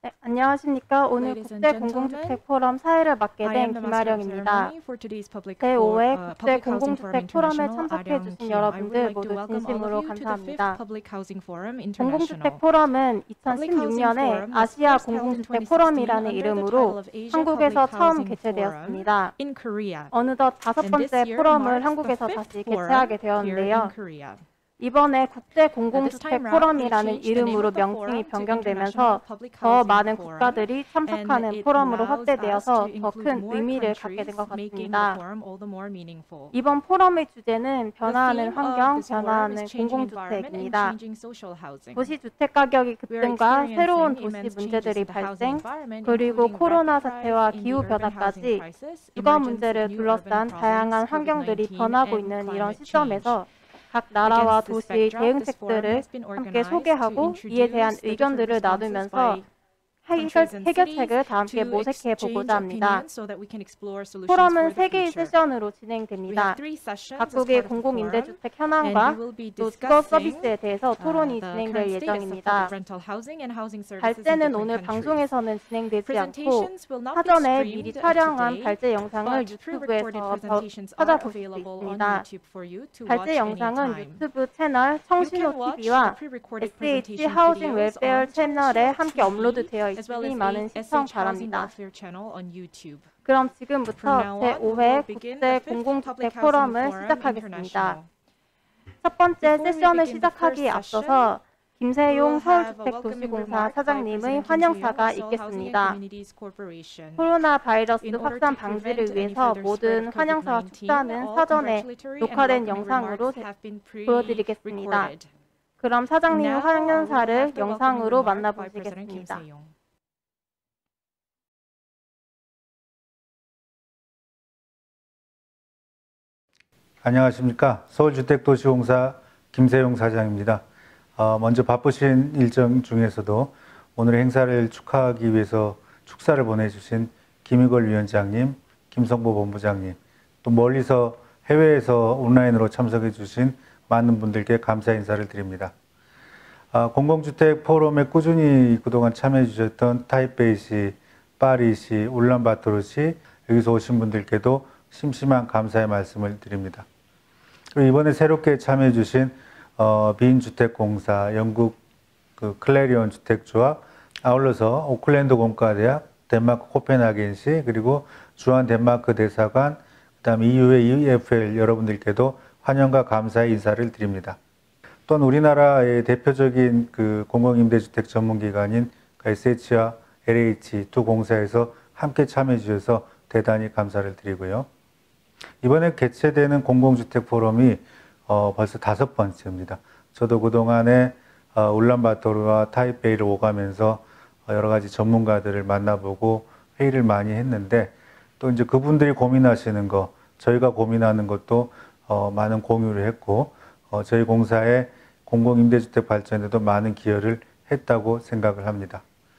네, 안녕하십니까. 오늘 Ladies and gentlemen, 국제공공주택 포럼 사회를 맡게 I 된 am the master of 김아령입니다. ceremony for today's public 제5회 housing forum 국제공공주택 포럼에 international. 참석해 Aryang 주신 Kim. I would 여러분들 like to 모두 welcome all of 진심으로 you to the 5th 감사합니다. Public Housing Forum 공공주택 International. 포럼은 Public Housing 2016년에 Forum was 아시아 first held in 공공주택 2016 포럼이라는 under the 이름으로 title of Asia 한국에서 Public 처음 Housing Forum 개최되었습니다. in Korea. 어느덧 다섯 And 번째 this year 포럼을 marks the 한국에서 fifth 다시 forum 개최하게 here in 되었는데요. Korea. 이번에 This 국제공공주택 time round, we 포럼이라는 changed the name 이름으로 of the 명칭이 forum to 변경되면서 International Public 더 Housing 많은 Forum, 국가들이 and 참석하는 it 포럼으로 allows us 확대되어서 to 더 include 큰 more 의미를 갖게 countries, 된 것 making the 같습니다. forum all the more meaningful. 이번 포럼의 주제는 The 변화하는 theme of 환경, this forum 변화하는 is changing environment and 공공주택입니다. changing social housing. 도시 주택 가격이 We are 급등과 새로운 experiencing 도시 immense changes 문제들이 in the housing 발생, environment, 그리고 including 코로나 rapid 사태와 rise in the 기후 urban housing 변화까지 crisis, 주거 emergence 문제를 of new 둘러싼 urban 다양한 problems, 환경들이 COVID-19, 변하고 and 있는 이런 climate change. 시점에서 각 나라와 Against this 도시의 backdrop, this forum 대응책들을 has been 함께 organized to 소개하고 이에 대한 introduce the different 의견들을 responses 나누면서 by countries and 해결책을 cities 다 함께 to 모색해 exchange 보고자 합니다. opinions so that we can explore solutions 포럼은 for the 3개의 future. 세션으로 We 진행됩니다. have 3 sessions as 각국의 part of the forum, 공공임대주택 and 현황과 we will be 또 주거 discussing 서비스에 대해서 토론이 the 진행될 current status of 예정입니다. public rental housing and housing services in 발제는 different 오늘 countries. 방송에서는 진행되지 않고 Presentations will not be 사전에 미리 streamed 촬영한 today, 발제 영상을 but pre-recorded 유튜브에서 presentations are 찾아보실 수 available on 있습니다. YouTube for you to watch 발제 영상은 anytime. 유튜브 채널 You can 청신호 watch TV와 the pre-recorded SH presentation 하우징 videos 웰페어 on 채널에 Cheongshino 함께 TV, 업로드되어 as well 있으니 as 많은 the 시청 SH Housing 바랍니다. Welfare channel on YouTube. 그럼 From 지금부터 now on, we will 제5회 begin the fifth 국제공공주택 Public Housing 포럼을 Forum 시작하겠습니다. International. 첫 번째 Before we 세션을 begin the 시작하기에 first 앞서서 session, we 김세용 will have a welcoming 서울주택도시공사 remark by 사장님의 President Kim 환영사가 Seong of Seoul Housing and 있겠습니다. Communities Corporation. 코로나 바이러스 In order 확산 to 방지를 prevent any 위해서 further spread 모든 of 환영사와 COVID-19, 축사는 all 사전에 congratulatory and 녹화된 welcoming 영상으로 remarks have been 보여드리겠습니다. pre-recorded. 그럼 사장님의 Now, we will 환영사를 have the welcoming 영상으로 remark by President Kim 만나보시겠습니다. Seong. 안녕하십니까. 서울주택도시공사 김세용 사장입니다. 먼저 바쁘신 일정 중에서도 오늘의 행사를 축하하기 위해서 축사를 보내주신 김희걸 위원장님, 김성보 본부장님, 또 멀리서 해외에서 온라인으로 참석해 주신 많은 분들께 감사 인사를 드립니다. 공공주택 포럼에 꾸준히 그동안 참여해 주셨던 타이베이시, 파리시, 울란바토르시, 여기서 오신 분들께도 심심한 감사의 말씀을 드립니다. 그리고 이번에 새롭게 참여해 주신 빈주택공사, 영국 클레리온 주택조합, 아울러서 오클랜드 공과대학, 덴마크 코펜하겐시, 그리고 주한 덴마크 대사관, 그다음 EU의 EFL 여러분들께도 환영과 감사의 인사를 드립니다. 또한 우리나라의 대표적인 공공임대주택 전문기관인 SH와 LH 두 공사에서 함께 참여해 주셔서 대단히 감사를 드리고요. 이번에 개최되는 공공주택 포럼이 벌써 5번째입니다. 저도 그동안에 울란바토르와 타이베이를 오가면서 여러 가지 전문가들을 만나보고 회의를 많이 했는데, 또 이제 그분들이 고민하시는 거, 저희가 고민하는 것도 많은 공유를 했고, 저희 공사의 공공임대주택 발전에도 많은 기여를 했다고 생각을 합니다.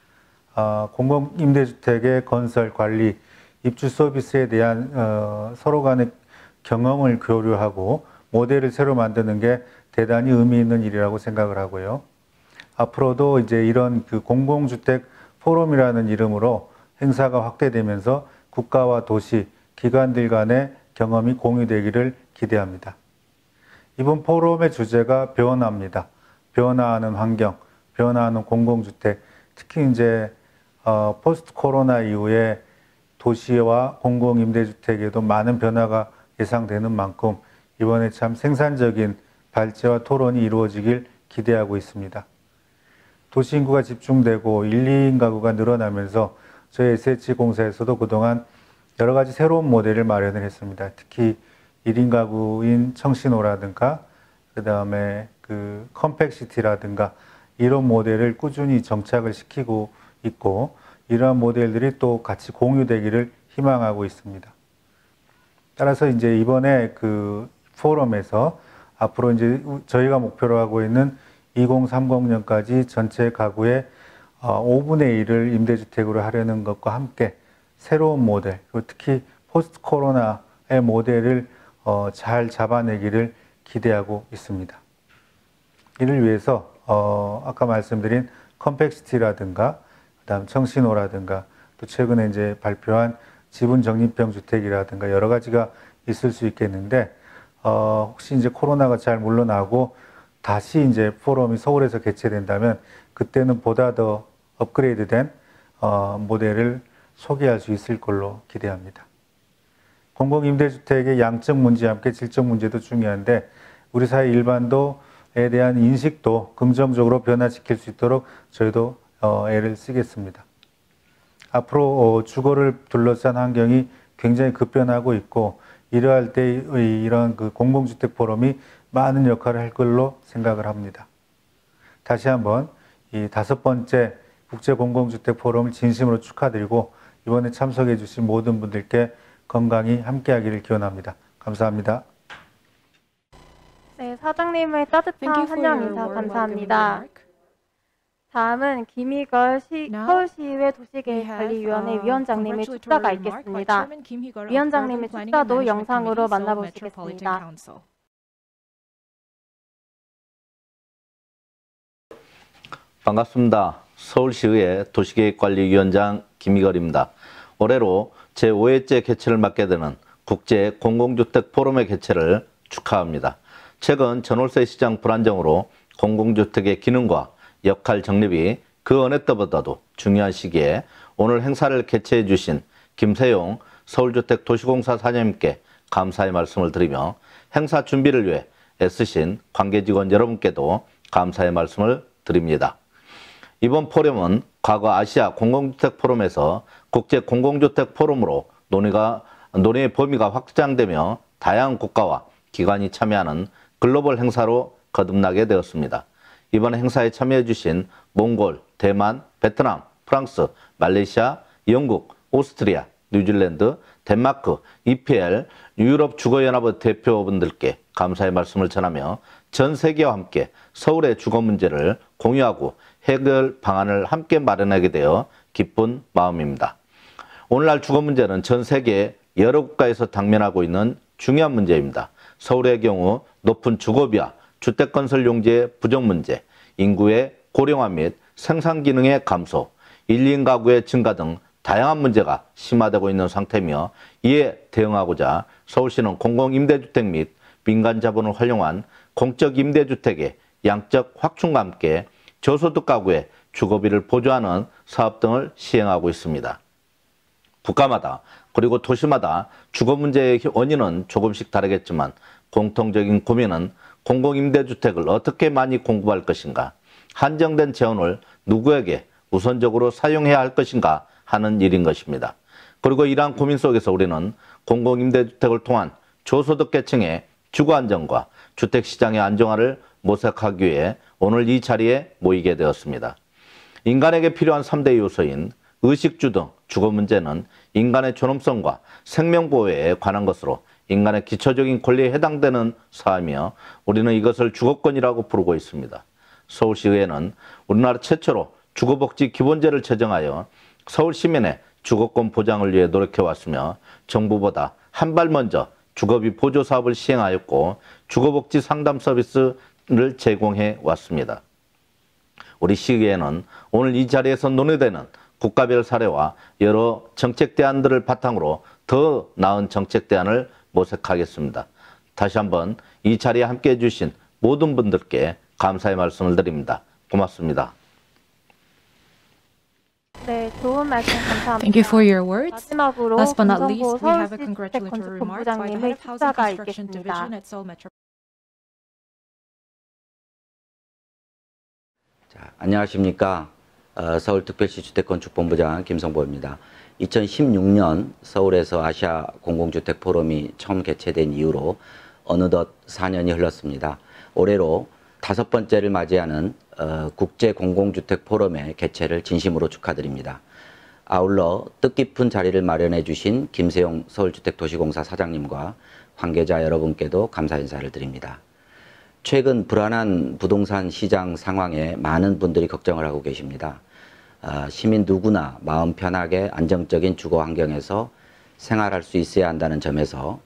공공임대주택의 건설, 관리, 입주 서비스에 대한 서로 간의 경험을 교류하고 모델을 새로 만드는 게 대단히 의미 있는 일이라고 생각을 하고요. 앞으로도 이제 이런 공공주택 포럼이라는 이름으로 행사가 확대되면서 국가와 도시, 기관들 간의 경험이 공유되기를 기대합니다. 이번 포럼의 주제가 변화입니다. 변화하는 환경, 변화하는 공공주택, 특히 이제 포스트 코로나 이후에 도시와 공공임대주택에도 많은 변화가 예상되는 만큼 이번에 참 생산적인 발제와 토론이 이루어지길 기대하고 있습니다. 도시 인구가 집중되고 1, 2인 가구가 늘어나면서 저희 SH공사에서도 그동안 여러 가지 새로운 모델을 마련을 했습니다. 특히 1인 가구인 청신호라든가 그 다음에 컴팩시티라든가 이런 모델을 꾸준히 정착을 시키고 있고, 이러한 모델들이 또 같이 공유되기를 희망하고 있습니다. 따라서 이제 이번에 포럼에서 앞으로 이제 저희가 목표로 하고 있는 2030년까지 전체 가구의 5분의 1을 임대주택으로 하려는 것과 함께 새로운 모델, 그리고 특히 포스트 코로나의 모델을 잘 잡아내기를 기대하고 있습니다. 이를 위해서 아까 말씀드린 컴팩시티라든가 그다음 청신호라든가 또 최근에 이제 발표한 지분 적립형 주택이라든가 여러 가지가 있을 수 있겠는데 혹시 이제 코로나가 잘 물러나고 다시 이제 포럼이 서울에서 개최된다면 그때는 보다 더 업그레이드된 모델을 소개할 수 있을 걸로 기대합니다. 공공임대주택의 양적 문제와 함께 질적 문제도 중요한데 우리 사회 일반도에 대한 인식도 긍정적으로 변화시킬 수 있도록 저희도 애를 쓰겠습니다. 앞으로 주거를 둘러싼 환경이 굉장히 급변하고 있고 이러할 때 이런 그 공공주택 포럼이 많은 역할을 할 걸로 생각을 합니다. 다시 한번 이 5번째 국제공공주택 포럼을 진심으로 축하드리고 이번에 참석해 주신 모든 분들께 건강히 함께하기를 기원합니다. 감사합니다. 네, 사장님의 따뜻한 Thank you for 환영 your 인사 warm welcoming 감사합니다. remark. 다음은 김희걸 Now, 서울시의회 We have 도시계획관리위원회 위원장님의 congratulatory 축사가 remark by 있겠습니다. Chairman Kim Hee-geol of 위원장님의 Urban Planning and 축사도 Management 영상으로 Committee, Seoul Metropolitan 만나보시겠습니다. Council. 반갑습니다. 서울시의회 도시계획관리위원장 김희걸입니다. 올해로 제5회째 개최를 맡게 되는 국제 공공주택 포럼의 개최를 축하합니다. 최근 전월세 시장 불안정으로 공공주택의 기능과 역할 정립이 그 어느 때보다도 중요한 시기에 오늘 행사를 개최해 주신 김세용 서울주택도시공사 사장님께 감사의 말씀을 드리며 행사 준비를 위해 애쓰신 관계직원 여러분께도 감사의 말씀을 드립니다. 이번 포럼은 과거 아시아 공공주택 포럼에서 국제 공공주택 포럼으로 논의의 범위가 확장되며 다양한 국가와 기관이 참여하는 글로벌 행사로 거듭나게 되었습니다. 이번 행사에 참여해 주신 몽골, 대만, 베트남, 프랑스, 말레이시아, 영국, 오스트리아, 뉴질랜드, 덴마크, EPL, 유럽 주거연합의 대표분들께 감사의 말씀을 전하며 전 세계와 함께 서울의 주거 문제를 공유하고 해결 방안을 함께 마련하게 되어 기쁜 마음입니다. 오늘날 주거 문제는 전 세계 여러 국가에서 당면하고 있는 중요한 문제입니다. 서울의 경우 높은 주거비와 주택건설 용지의 부족 문제, 인구의 고령화 및 생산 기능의 감소, 1인 가구의 증가 등 다양한 문제가 심화되고 있는 상태이며 이에 대응하고자 서울시는 공공임대주택 및 민간 자본을 활용한 공적 임대주택의 양적 확충과 함께 저소득 가구의 주거비를 보조하는 사업 등을 시행하고 있습니다. 국가마다 그리고 도시마다 주거 문제의 원인은 조금씩 다르겠지만 공통적인 고민은 공공임대주택을 어떻게 많이 공급할 것인가, 한정된 재원을 누구에게 우선적으로 사용해야 할 것인가 하는 일인 것입니다. 그리고 이러한 고민 속에서 우리는 공공임대주택을 통한 저소득 계층의 주거 안정과 주택시장의 안정화를 모색하기 위해 오늘 이 자리에 모이게 되었습니다. 인간에게 필요한 3대 요소인 의식주 등 주거 문제는 인간의 존엄성과 생명보호에 관한 것으로 인간의 기초적인 권리에 해당되는 사항이며 우리는 이것을 주거권이라고 부르고 있습니다. 서울시의회는 우리나라 최초로 주거복지 기본제를 제정하여 서울 시민의 주거권 보장을 위해 노력해왔으며 정부보다 한 발 먼저 주거비 보조 사업을 시행하였고 주거복지 상담 서비스를 제공해 왔습니다. 우리 시의회는 오늘 이 자리에서 논의되는 국가별 사례와 여러 정책 대안들을 바탕으로 더 나은 정책 대안을 모색하겠습니다. 다시 한번 이 자리에 함께해 주신 모든 분들께 감사의 말씀을 드립니다. 고맙습니다. 네, 좋은 말씀 감사합니다. Thank you for your words. 마지막으로 Last but not 김성보 least, we have a 서울시 congratulatory remark by the 주택건축본부장님의 Head of Housing 축사가 Construction 있겠습니다. Division at Seoul Metro. 자, 안녕하십니까. 서울특별시 주택건축본부장 김성보입니다. 2016년 서울에서 아시아 공공주택 포럼이 처음 개최된 이후로 어느덧 4년이 흘렀습니다. 올해로 5번째를 맞이하는 국제 공공주택 포럼의 개최를 진심으로 축하드립니다. 아울러 뜻깊은 자리를 마련해 주신 김세용 서울주택도시공사 사장님과 관계자 여러분께도 감사 인사를 드립니다. 최근 불안한 부동산 시장 상황에 많은 분들이 걱정을 하고 계십니다. 시민 누구나 마음 편하게 안정적인 주거 환경에서 생활할 수 있어야 한다는 점에서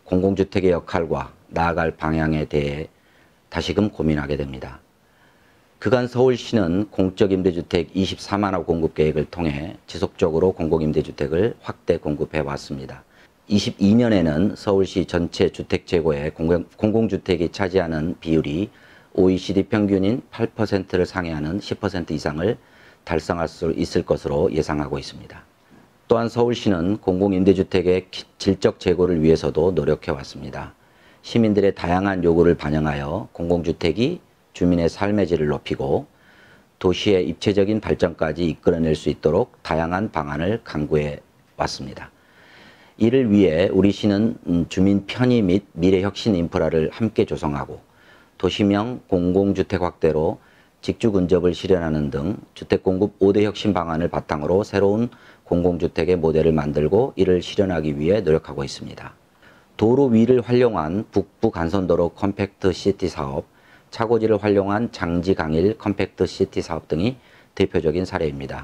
공공주택의 역할과 나아갈 방향에 대해 다시금 고민하게 됩니다. 그간 서울시는 공적 임대주택 24만 호 공급 계획을 통해 지속적으로 공공임대주택을 확대 공급해 왔습니다. 22년에는 서울시 전체 주택 재고의 공공주택이 차지하는 비율이 OECD 평균인 8%를 상회하는 10% 이상을 달성할 수 있을 것으로 예상하고 있습니다. 또한 서울시는 공공임대주택의 질적 재고를 위해서도 노력해 왔습니다. 시민들의 다양한 요구를 반영하여 공공주택이 주민의 삶의 질을 높이고 도시의 입체적인 발전까지 이끌어낼 수 있도록 다양한 방안을 강구해 왔습니다. 이를 위해 우리 시는 주민 편의 및 미래 혁신 인프라를 함께 조성하고 도시명 공공주택 확대로 직주 근접을 실현하는 등 주택 공급 5대 혁신 방안을 바탕으로 새로운 공공주택의 모델을 만들고 이를 실현하기 위해 노력하고 있습니다. 도로 위를 활용한 북부 간선도로 컴팩트 시티 사업, 차고지를 활용한 장지 강일 컴팩트 시티 사업 등이 대표적인 사례입니다.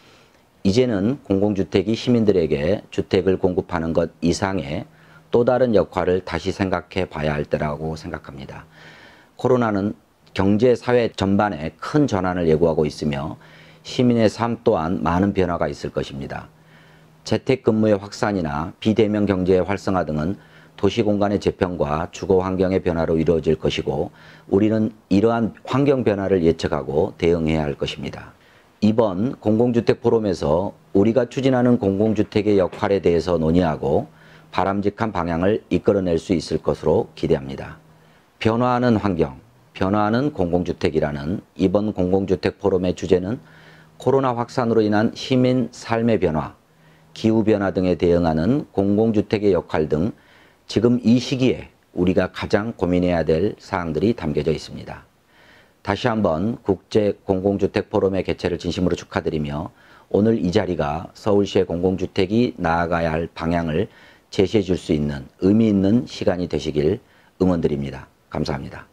이제는 공공주택이 시민들에게 주택을 공급하는 것 이상의 또 다른 역할을 다시 생각해 봐야 할 때라고 생각합니다. 코로나는 경제, 사회 전반에 큰 전환을 예고하고 있으며 시민의 삶 또한 많은 변화가 있을 것입니다. 재택근무의 확산이나 비대면 경제의 활성화 등은 도시 공간의 재편과 주거 환경의 변화로 이루어질 것이고 우리는 이러한 환경 변화를 예측하고 대응해야 할 것입니다. 이번 공공주택 포럼에서 우리가 추진하는 공공주택의 역할에 대해서 논의하고 바람직한 방향을 이끌어낼 수 있을 것으로 기대합니다. 변화하는 환경, 변화하는 공공주택이라는 이번 공공주택 포럼의 주제는 코로나 확산으로 인한 시민 삶의 변화, 기후변화 등에 대응하는 공공주택의 역할 등 지금 이 시기에 우리가 가장 고민해야 될 사항들이 담겨져 있습니다. 다시 한번 국제 공공주택 포럼의 개최를 진심으로 축하드리며 오늘 이 자리가 서울시의 공공주택이 나아가야 할 방향을 제시해 줄 수 있는 의미 있는 시간이 되시길 응원드립니다. 감사합니다.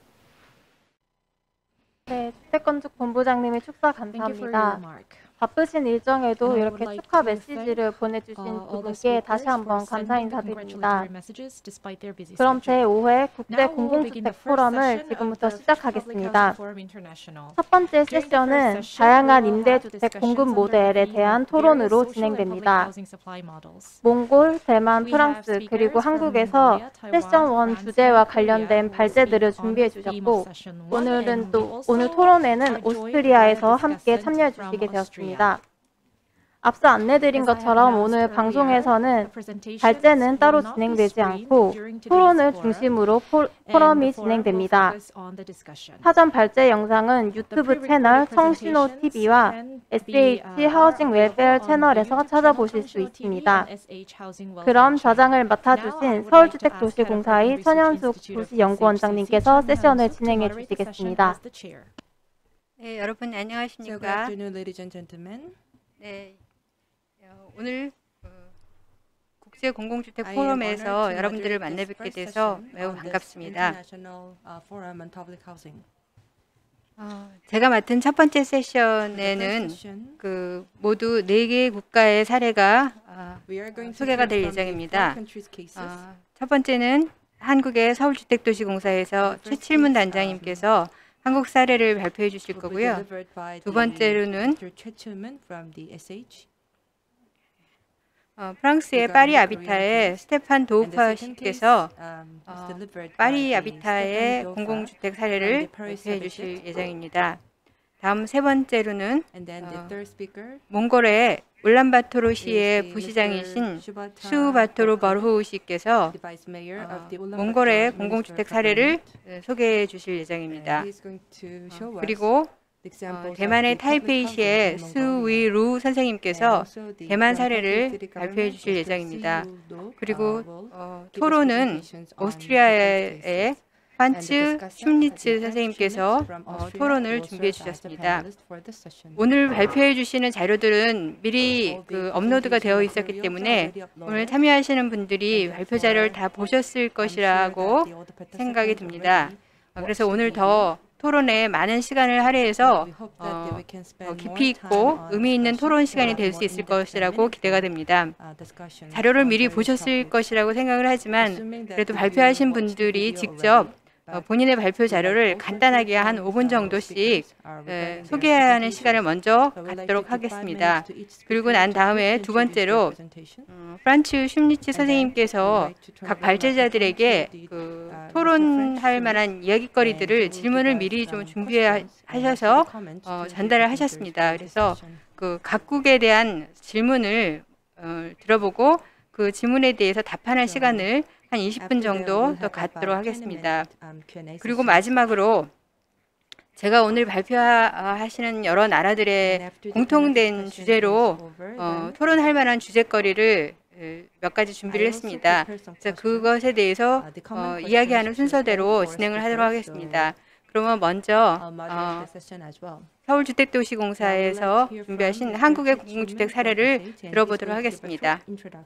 네, 주택건축 본부장님의 축사 Thank you for your 감사합니다. remark. 바쁘신 일정에도 And I 이렇게 would like 축하 to 메시지를 thank, 보내주신 두 all the 분께 speakers 다시 for 한번 감사 sending the 인사드립니다. congratulatory messages despite their busy 그럼 schedule. 제5회 국제 Now we will begin the 공공주택 first 포럼을 session of 지금부터 the Public 시작하겠습니다. Housing Forum International. 첫 번째 During the 세션은 first session, 다양한 we will have 임대주택 discussions 공급 under 모델에 the theme 대한 of various 토론으로 social and public 진행됩니다. housing supply models. 몽골, 대만, We have 프랑스, speakers 그리고 from 한국에서 Mongolia, Taiwan, 세션 1 France, 주제와 and Korea 관련된 who will 발제들을 speak on 준비해 the theme 주셨고 of session 1, and 오늘 we also 토론에는 are joined by 오스트리아에서 a 함께 discussant 참여해 from 주시게 Austria. 되었습니다. 앞서 안내드린 As I have 것처럼 announced 오늘 earlier, 방송에서는 the presentations 발제는 will 따로 not be 진행되지 screened 않고 during today's 토론을 forum, 중심으로 and the 포럼이 forum will 진행됩니다. focus on the discussion. 사전 발제 영상은 The 유튜브 pre-recorded 채널 청신호 presentations TV와 can SH be, 하우징 are 웰페어 available on the 채널에서 YouTube 찾아보실 channel 수 청신호 TV 있습니다. and SH Housing Welfare 그럼 channel. 좌장을 Now I 맡아주신 would like to ask 서울주택도시공사의 Head of Urban 천현숙 Research Institute of 도시연구원장님께서 SHCC, 세션을 천현숙, to 진행해 moderate the session 주시겠습니다. as the chair. 네, 여러분 So good 안녕하십니까? afternoon, ladies and gentlemen. 네, 오늘 국제 공공주택 I am honored 포럼에서 to 여러분들을 moderate 만나 this 뵙게 first 돼서 session 매우 of this 반갑습니다. International Forum on Public Housing. 제가 맡은 첫 번째 The 세션에는 first session, 그 모두 4개의 국가의 사례가 we are going to 소개가 hear 될 from the 예정입니다. four countries' cases. 첫 번째는 한국의 서울주택도시공사에서 최칠문 단장님께서 한국 사례를 발표해 주실 will be 거고요. delivered by 두 the 번째로는 Mr. Choi Chil-moon from the SH. 프랑스의 파리 아비타의 스테판 And the 도우파 second case, 씨께서 is delivered by 파리 the 아비타의 Stefan Dofa 공공주택 from 사례를 the Paris 발표해 Habitat. 주실 예정입니다. 다음 세 번째로는 And then the third speaker 몽골의 울란바토르 is 시의 the 부시장이신 Mr. 수바토르 버르후 씨께서 the Vice Mayor of the 몽골의 Ulaanbaatar 공공주택 Municipal 사례를 Government. 소개해 주실 And 예정입니다. he is going to show us 그리고 the examples of 대만의 the public 타이페이시의 housing in Mongolia. 수위루 And 선생님께서 also the 대만 from 사례를 Taipei City 발표해 Government, 주실 Mr. 예정입니다. Xi Yu-do, 그리고 will give us 토론은 presentations on 오스트리아의 different cases. 판츠 슈미츠 Schmitz 선생님께서 from Austria 토론을 will 준비해 serve as the 주셨습니다. panelist for this session. 오늘 발표해 주시는 자료들은 미리 All the 업로드가 되어 presentation 있었기 materials are 때문에 already 오늘 uploaded. 참여하시는 분들이 And 발표 자료를 다 therefore, 보셨을 I'm sure 것이라고 that all the participants 생각이 듭니다. already 그래서 watched 오늘 the video. 더 토론에 많은 시간을 할애해서 We hope that we can spend 깊이 more 있고 time on 의미 있는 discussion, 토론 시간이 될 more 수 있을 in-depth and 것이라고 meaningful, 기대가 됩니다. discussions 자료를 on 미리 various 보셨을 topics. 것이라고 생각을 하지만 Assuming that 그래도 you 발표하신 watched the 분들이 video 직접 already, 본인의 발표 자료를 간단하게 한 5분 정도씩 소개하는 시간을 먼저 갖도록 하겠습니다. 그리고 난 다음에 두 번째로 프란츠 슈미츠 선생님께서 각 발제자들에게 그 토론할 만한 이야기거리들을 질문을 미리 좀 준비하셔서 전달을 하셨습니다. 그래서 그 각국에 대한 질문을 들어보고 그 질문에 대해서 답하는 시간을 한 20분 정도 더 갖도록 하겠습니다. 그리고 마지막으로 제가 오늘 발표하시는 여러 나라들의 공통된 주제로 토론할 만한 주제거리를 몇 가지 준비를 했습니다. 그래서 그것에 대해서 이야기하는 순서대로 진행을 하도록 하겠습니다. 그러면 먼저 서울주택도시공사에서 준비하신 한국의 공공주택 사례를 들어보도록 하겠습니다.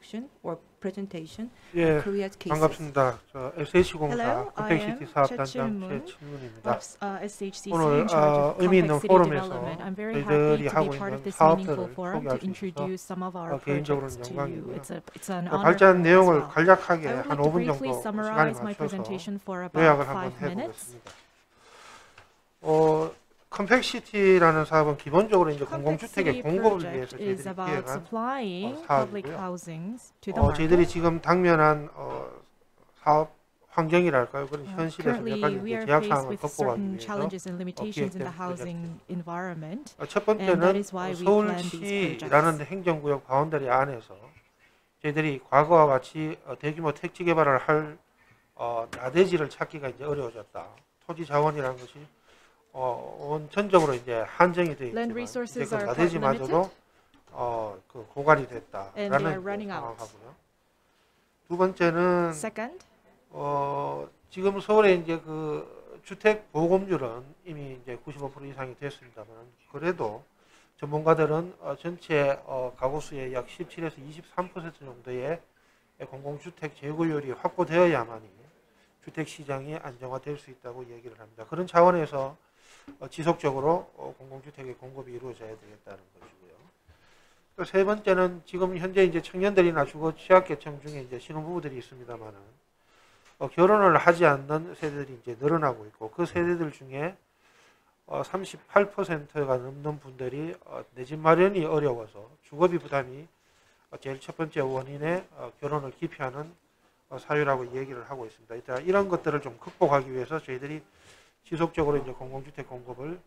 예, 반갑습니다. 저 SH공사 Hello, I 컴팩시티 am 사업단장 최칠문 최칠문입니다. of SHCC 오늘 in charge of 의미 있는 complex city 포럼에서 development. I'm very 저희들이 happy to 하고 be part of 있는 this 사업들을 meaningful forum to 소개할 수 있어서 introduce some of our 개인적으로는 projects to you. 영광이고요. It's an honor 발제한 as 내용을 well. 간략하게 I would 한 like to 5분 briefly 정도 시간을 summarize my 맞춰서 presentation for 요약을 about 한번 5 minutes. 해보겠습니다. 컴팩시티라는 사업은 기본적으로 이제 Complexity 공공주택의 공급을 project 위해서 is 저희들이 about 기획한 supplying 사업이고요. public housings to the 저희들이 market. 지금 당면한 사업 환경이랄까요? 그런 현실에서 몇 Currently, 가지 we 이제 are 제약 faced 사항을 with 극복하기 certain 위해서 challenges and limitations in the 기획된 housing environment. 첫 And that 번째는 is why we plan these 서울시라는 projects. 행정구역 바운더리 안에서 저희들이 과거와 같이 대규모 택지 개발을 할 나대지를 찾기가 이제 어려워졌다. 토지 자원이라는 것이 원천적으로 이제 한정이 되어 Land 있지만 resources 이제 그 are quite 나대지마저도 그 고갈이 And they 됐다라는 are running out. 상황하고요. 두 번째는 Second, 지금 서울에 이제 그 주택 보급률은 이미 이제 95% 이상이 됐습니다만 그래도 전문가들은 전체 가구 수의 약 17에서 23% 정도의 공공주택 재구율이 확보되어야만이 주택 시장이 안정화될 수 있다고 얘기를 합니다. 그런 차원에서 지속적으로 공공주택의 공급이 이루어져야 되겠다는 것이고요. 또 세 번째는 지금 현재 이제 청년들이나 주거 취약계층 중에 이제 신혼부부들이 있습니다만은 결혼을 하지 않는 세대들이 이제 늘어나고 있고 그 세대들 중에 38%가 넘는 분들이 내 집 마련이 어려워서 주거비 부담이 제일 첫 번째 원인의 결혼을 기피하는 사유라고 얘기를 하고 있습니다. 일단 이런 것들을 좀 극복하기 위해서 저희들이 지속적으로 이제 공공주택 공급을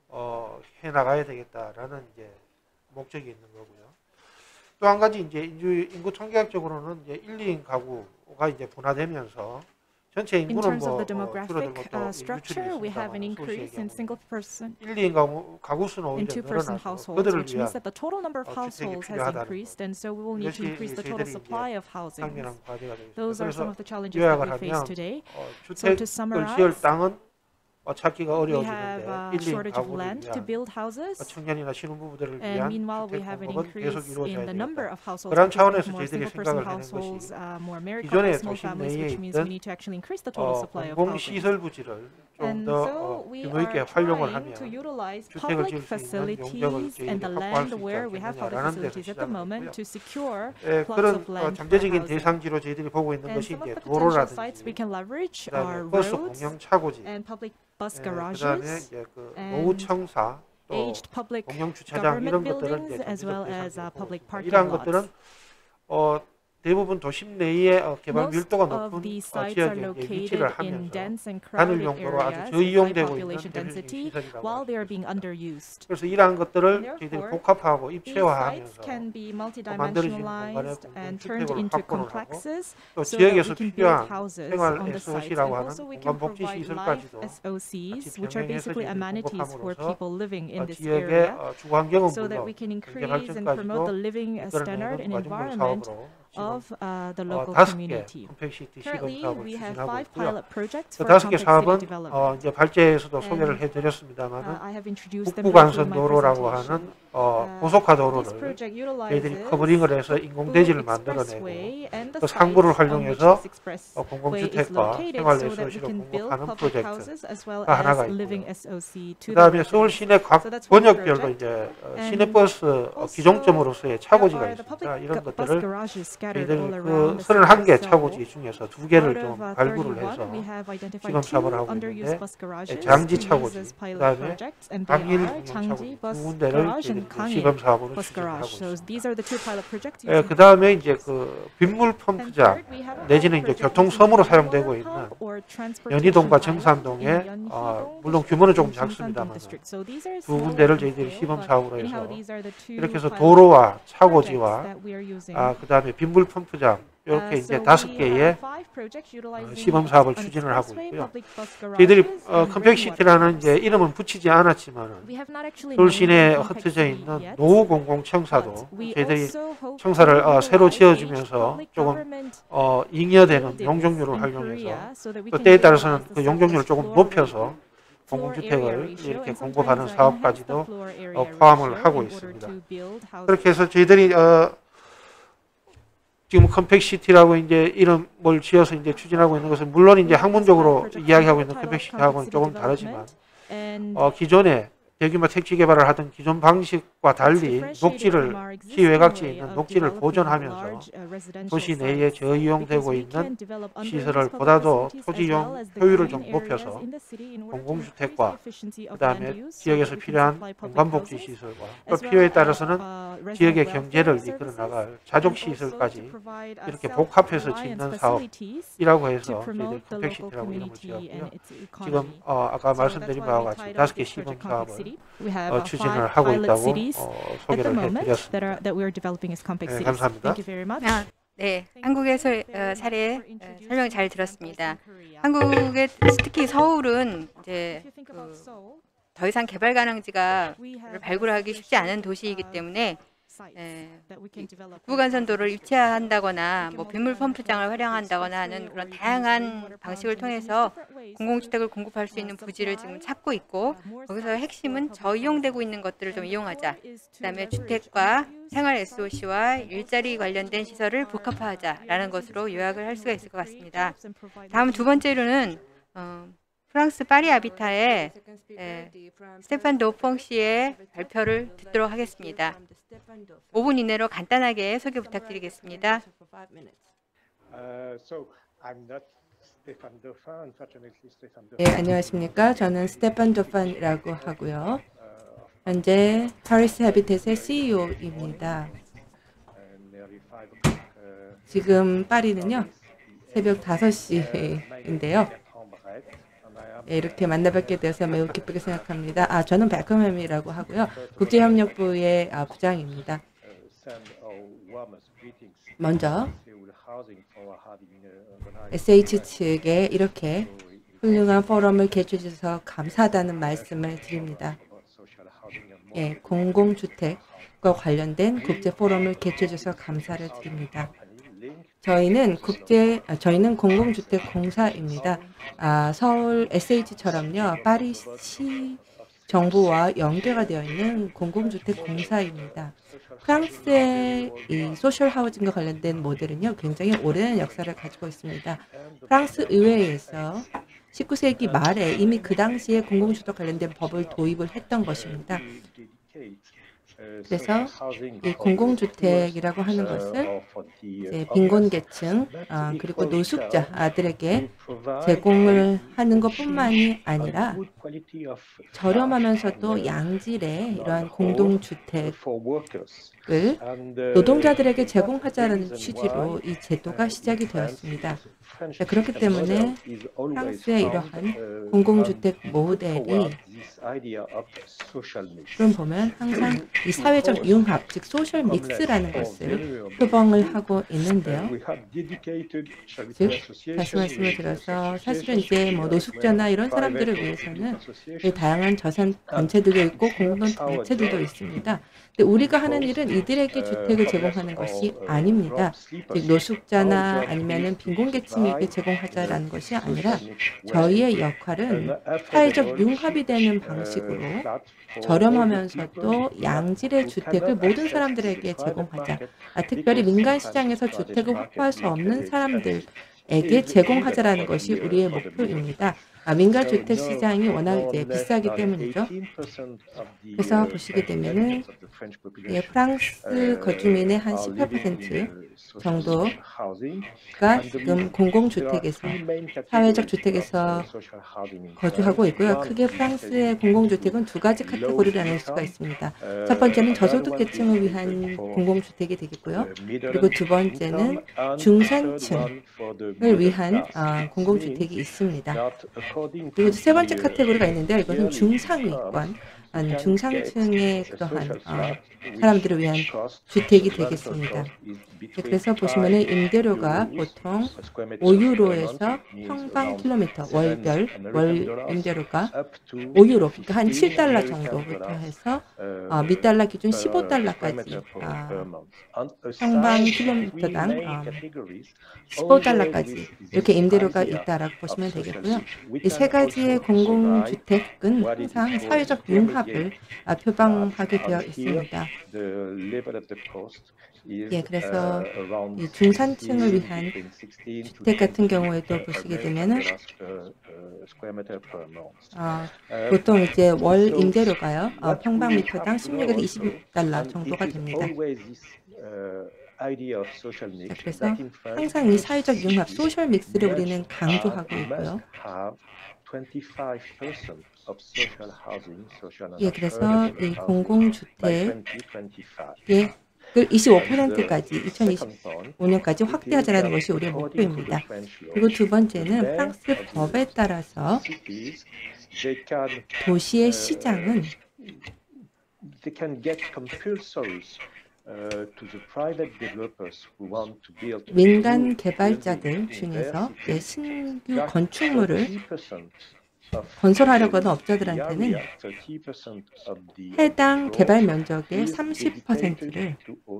해 나가야 되겠다라는 이제 목적이 있는 거고요. 또 한 가지 이제 인구 통계학적으로는 이제 1, 2인 가구가 이제 분화되면서 전체 in 인구는 terms of 뭐 the demographic 줄어들고 또 structure, we have an increase in single person 1, 2인 가구 수는 and 오히려 two-person 늘어나서 households, 그들을 which 위한 means that the total number of 주택이 households has 필요하다는 increased, and so we will need to 이것이 increase the total 저희들이 supply 이제 of housing. 당면한 과제가 되겠습니다. Those are some 그래서 of the challenges that 요약을 we face 하면 today. So 주택을 to summarize, 지을 땅은 찾기가 we have 어려워지는데 a 1, 2인 shortage of 가구를 land to 위한 build houses, 청년이나 신혼부부들을 and 위한 meanwhile we 주택 have an 공급은 계속 increase 이루어져야 in the number 되겠다. of households, 그런 which is 차원에서 more 저희들이 single-person 생각을 해낸 households, 것이 more married 기존의 couples, small 도심 families, 내에 which means 있던 we need to actually increase the total supply of housing. 공공시설 부지를 좀 And 더 so we 규모 있게 are 활용을 trying to 하면 utilize 주택을 public 지을 수 있는 용적을 facilities and the 저희들이 확보할 land 수 있지 where we have public 않겠느냐라는 데서 facilities at the 시작을 moment 했고요. to secure 예, plots 그런 of land for 잠재적인 housing. 대상지로 저희들이 보고 있는 And 것이 some of 이제 the potential sites 도로라든지 we can leverage are 그다음에 버스 roads 공영 차고지, and public bus 그다음에 garages, 이제 그 and 노후청사 또 aged public 공영 주차장 이런 government 것들을 buildings 이제 as well 정비적 as 대상지로 보고 public 있습니다. parking 이러한 것들은 lots. 대부분 도심 내에 개발 Most 밀도가 of 높은 these sites are 지역에 이제 located 위치를 in 하면서 dense and 단일 crowded 용도로 아주 areas with high 저이용되고 있는 population 대표적인 density 시설이라고 while 할 they 수 are being 있습니다. underused. 그래서 이러한 것들을 저희들이 Therefore, 복합하고 These 입체화하면서 sites can be 만들어지는 공간에 multidimensionalized and turned 공공주택으로 into 확보를 하고 complexes 또 so that 지역에서 we can build 필요한 houses 생활 on the sites. SOC라고 And 하는 also we can 공간복지 provide life 시설까지도 SOCs, 같이 which are 병행해서 basically 저희들이 amenities for 공급함으로써 people living in this 지역의 area, 주거 환경은 so that 물론 we can 경제 increase and promote the 발전까지도 living standard and 이끌어내는 과정물 environment 사업으로 of the local 5개 community. 컴팩시티 시범 Currently, 사업을 we have 추진하고 5 있고요. pilot projects 그 for 5개 complex city 사업은 development. 이제 발제에서도 And, 소개를 해드렸습니다만은 I have introduced them 북부간선 briefly in my 도로라고 presentation. 하는 고속화 도로를 저희들이 커버링을 해서 인공대지를 만들어내고 그 상부를 활용해서 공공주택과 생활 SOC를 공급하는 프로젝트가 하나가 있고요. 그 다음에 서울 시내 각 번역별로 이제 시내버스 기종점으로서의 차고지가 있습니다. 이런 것들을 저희들이 그 31개 차고지 중에서 2개를 좀 발굴을 해서 시범 사업을 하고 있는데 장지 차고지, 그 다음에 당일 차고지 2군데를 시범 사업으로 추진하고 있습니다. 그 다음에 이제 그 빗물 펌프장 내지는 이제 교통섬으로 사용되고 있는 연희동과 정산동에 물론 규모는 조금 작습니다만 2군데를 저희들이 시범 사업으로 해서 이렇게 해서 도로와 차고지와 그 다음에 빗물 펌프장 이렇게 이제 5개의 시범 사업을 추진을 하고 있고요. 저희들이 컴팩시티라는 이제 이름은 붙이지 않았지만 서울 시내에 흩어져 있는 노후 공공 청사도 저희들이 청사를 새로 지어주면서 조금 잉여되는 용적률을 활용해서 또 때에 따라서는 그 용적률을 조금 높여서 공공주택을 이렇게 공급하는 사업까지도 포함을 하고 있습니다. 그렇게 해서 저희들이 지금 컴팩시티라고 이제 이름을 지어서 이제 추진하고 있는 것은 물론 이제 학문적으로 이야기하고 있는 컴팩시티하고는 조금 다르지만 기존에 대규모 택지 개발을 하던 기존 방식과 달리 녹지를 시외곽지에 있는 녹지를 보존하면서 도시 내에 저이용되고 있는 시설을 보다도 토지용 효율을 좀 높여서 공공주택과 그 다음에 지역에서 필요한 공간복지 시설과 또 필요에 따라서는 지역의 경제를 이끌어 나갈 자족시설까지 이렇게 복합해서 짓는 사업이라고 해서 저희들 컴팩시티라고 이름을 지었고요. 지금 아까 말씀드린 바와 같이 5개 시범 사업을 추진을 하고 있다고 소개를 해드렸습니다. 네, 감사합니다. 네, 한국의 사례 설명 잘 들었습니다. 한국의 특히 서울은 이제 더 이상 개발 가능지가 발굴하기 쉽지 않은 도시이기 때문에 국부간선도를 유치한다거나 뭐 빗물 펌프장을 활용한다거나 하는 그런 다양한 방식을 통해서 공공주택을 공급할 수 있는 부지를 지금 찾고 있고 거기서 핵심은 저이용되고 있는 것들을 좀 이용하자. 그다음에 주택과 생활 SOC와 일자리 관련된 시설을 복합화하자라는 것으로 요약을 할 수가 있을 것 같습니다. 다음 두 번째로는 프랑스 파리 아비타의 스테판 도퐁 씨의 발표를 듣도록 하겠습니다. 5분 이내로 간단하게 소개 부탁드리겠습니다. 네, 안녕하십니까. 저는 스테판 도판이라고 하고요. 현재 파리스 해비텟의 CEO입니다. 지금 파리는요, 새벽 5시인데요. 네, 이렇게 만나뵙게 되어서 매우 기쁘게 생각합니다. 저는 백컴햄이라고 하고요. 국제협력부의 부장입니다. 먼저 SH 측에 이렇게 훌륭한 포럼을 개최해 주셔서 감사하다는 말씀을 드립니다. 예, 공공주택과 관련된 국제 포럼을 개최해 주셔서 감사를 드립니다. 저희는 공공주택 공사입니다. 서울 SH처럼요, 파리시 정부와 연계가 되어 있는 공공주택 공사입니다. 프랑스의 이 소셜 하우징과 관련된 모델은요, 굉장히 오랜 역사를 가지고 있습니다. 프랑스 의회에서 19세기 말에 이미 그 당시에 공공주택 관련된 법을 도입을 했던 것입니다. 그래서 이 공공주택이라고 하는 것을 이제 빈곤계층 그리고 노숙자들에게 제공을 하는 것뿐만이 아니라 저렴하면서도 양질의 이러한 공동주택을 노동자들에게 제공하자는 취지로 이 제도가 시작이 되었습니다. 그렇기 때문에 프랑스의 이러한 공공주택 모델이 그럼 보면 항상 이 사회적 융합, 즉 소셜 믹스라는 것을 표방을 하고 있는데요. 즉 다시 말씀을 드려서 사실은 이제 뭐 노숙자나 이런 사람들을 위해서는 다양한 자산 단체들도 있고 공동 단체들도 있습니다. 근데 우리가 하는 일은 이들에게 주택을 제공하는 것이 아닙니다. 즉 노숙자나 아니면은 빈곤계층에게 제공하자라는 것이 아니라 저희의 역할은 사회적 융합이 되는 있는 방식으로 저렴하면서도 양질의 주택을 모든 사람들에게 제공하자. 특별히 민간 시장에서 주택을 확보할 수 없는 사람들에게 제공하자라는 것이 우리의 목표입니다. 민간 주택 시장이 워낙 이제 비싸기 때문이죠. 그래서 보시게 되면은 프랑스 거주민의 한 18% 정도가 지금 공공주택에서 사회적 주택에서 거주하고 있고요. 크게 프랑스의 공공주택은 두 가지 카테고리를 나눌 수가 있습니다. 첫 번째는 저소득 계층을 위한 공공주택이 되겠고요. 그리고 두 번째는 중산층을 위한 공공주택이 있습니다. 그리고 세 번째 카테고리가 있는데요. 이것은 중상위권, 중상층의 그러한 사람들을 위한 주택이 되겠습니다. 그래서 보시면은 임대료가 보통 5유로에서 평방 킬로미터 월별 임대료가 5유로, 그러니까 한 7달러 정도부터 해서 미달러 기준 15달러까지 평방 킬로미터당 15달러까지 이렇게 임대료가 있다라고 보시면 되겠고요. 이 세 가지의 공공주택은 항상 사회적 융합을 표방하게 되어 있습니다. 그래서 이 중산층을 위한 주택 같은 경우에도 보시게 되면은 보통 이제 월 임대료가요 평방미터당 16에서 20달러 정도가 됩니다. 그래서 항상 이 사회적 융합, 소셜 믹스를 우리는 강조하고 있고요. 그래서 이 공공주택의 25%까지 2025년까지 확대하자는 것이 우리의 목표입니다. 그리고 두 번째는 프랑스 법에 따라서 도시의 시장은 민간 개발자들 중에서 신규 건축물을 건설하려고 하는 업자들한테는 해당 개발 면적의 30%를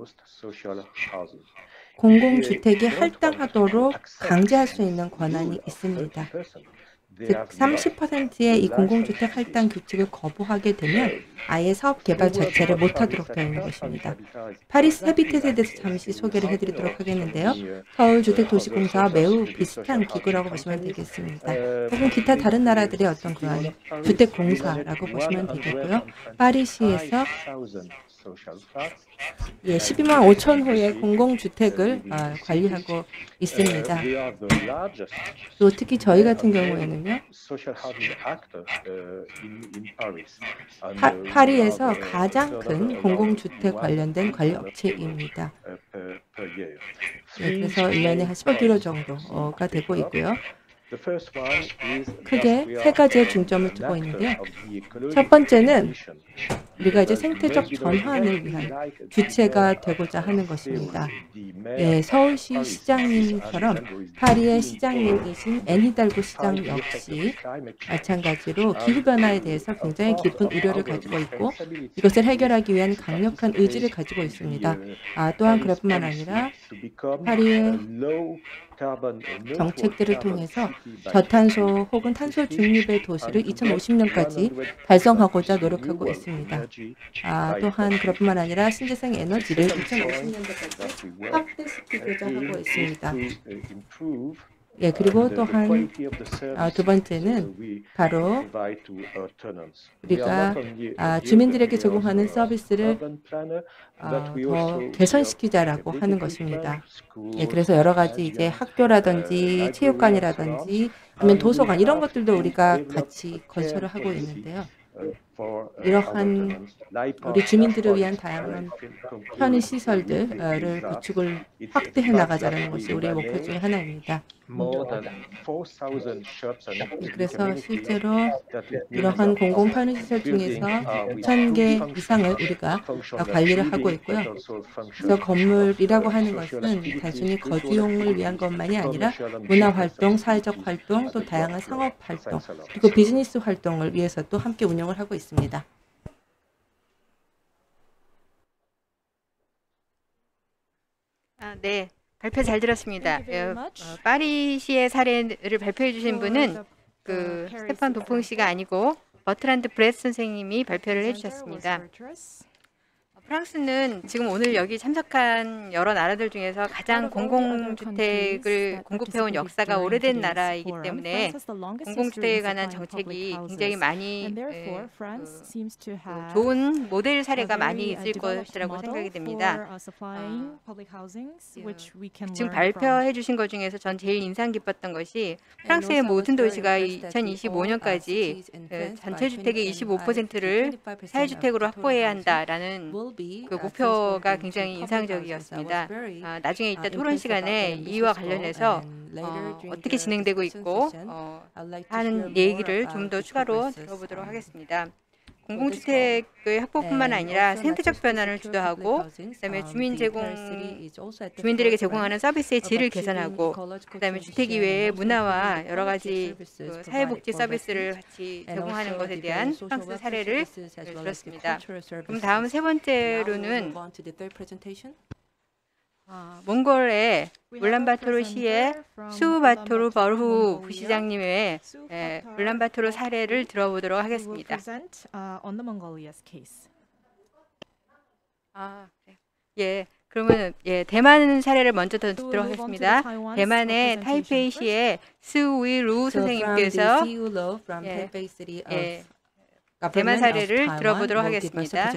공공주택에 할당하도록 강제할 수 있는 권한이 있습니다. 즉 30%의 이 공공주택 할당 규칙을 거부하게 되면 아예 사업 개발 자체를 못하도록 되어 있는 것입니다. 파리스 헤비텟에 대해서 잠시 소개를 해드리도록 하겠는데요. 서울주택도시공사와 매우 비슷한 기구라고 보시면 되겠습니다. 혹은 기타 다른 나라들의 어떤 그러한 주택공사라고 보시면 되겠고요. 파리시에서 12만 5천 호의 공공주택을 관리하고 있습니다. 또 특히 저희 같은 경우에는요, 파리에서 가장 큰 공공주택 관련된 관리업체입니다. 그래서 1년에 한 10억 유로 정도가 되고 있고요. 크게 세 가지의 중점을 두고 있는데요. 첫 번째는 우리가 이제 생태적 전환을 위한 주체가 되고자 하는 것입니다. 서울시 시장님처럼 파리의 시장님이신 앤 히달고 시장 역시 마찬가지로 기후변화에 대해서 굉장히 깊은 우려를 가지고 있고 이것을 해결하기 위한 강력한 의지를 가지고 있습니다. 또한 그럴 뿐만 아니라 파리의 정책들을 통해서 저탄소 혹은 탄소 중립의 도시를 2050년까지 달성하고자 노력하고 있습니다. 또한 그럴 뿐만 아니라 신재생 에너지를 2050년도까지 확대시키고자 하고 있습니다. 그리고 또한 두 번째는 바로 우리가 주민들에게 제공하는 서비스를 더 개선시키자라고 하는 것입니다. 그래서 여러 가지 이제 학교라든지 체육관이라든지 아니면 도서관 이런 것들도 우리가 같이 건설을 하고 있는데요. 이러한 우리 주민들을 위한 다양한 편의시설들을 구축을 확대해 나가자는 것이 우리의 목표 중에 하나입니다. 그래서 실제로 이러한 공공 편의시설 중에서 5,000개 이상을 우리가 관리를 하고 있고요. 그래서 건물이라고 하는 것은 단순히 거주용을 위한 것만이 아니라 문화활동, 사회적 활동, 또 다양한 상업활동, 그리고 비즈니스 활동을 위해서 또 함께 운영을 하고 있습니다. 네, 발표 잘 들었습니다. 파리시의 사례를 발표해 주신 분은 스테판 도퐁 씨가 아니고 버트란드 브레스 선생님이 발표를 해주셨습니다. 프랑스는 지금 오늘 여기 참석한 여러 나라들 중에서 가장 공공주택을 공급해온 역사가 오래된 나라이기 때문에 공공주택에 관한 정책이 굉장히 많이 좋은 모델 사례가 많이 있을 것이라고 생각이 됩니다. 지금 발표해 주신 것 중에서 전 제일 인상 깊었던 것이 프랑스의 모든 도시가 2025년까지 전체 주택의 25%를 사회주택으로 확보해야 한다라는 그 목표가 굉장히 인상적이었습니다. 나중에 이따 토론 시간에 이와 관련해서 어떻게 진행되고 있고 하는 얘기를 좀 더 추가로 들어보도록 하겠습니다. 공공주택의 확보뿐만 아니라 생태적 변화를 주도하고 그다음에 주민들에게 제공하는 서비스의 질을 개선하고 그다음에 주택 이외의 문화와 여러 가지 그 사회복지 서비스를 같이 제공하는 것에 대한 프랑스 사례를 들었습니다. 그럼 다음 세 번째로는 몽골의 울란바토르시의 수바토르 버후 부시장님의 울란바토르 사례를 들어보도록 하겠습니다. 예, 그러면 대만 사례를 먼저 듣도록 하겠습니다. 대만의 타이페이시의 스위루 선생님께서 대만 사례를 들어보도록 하겠습니다.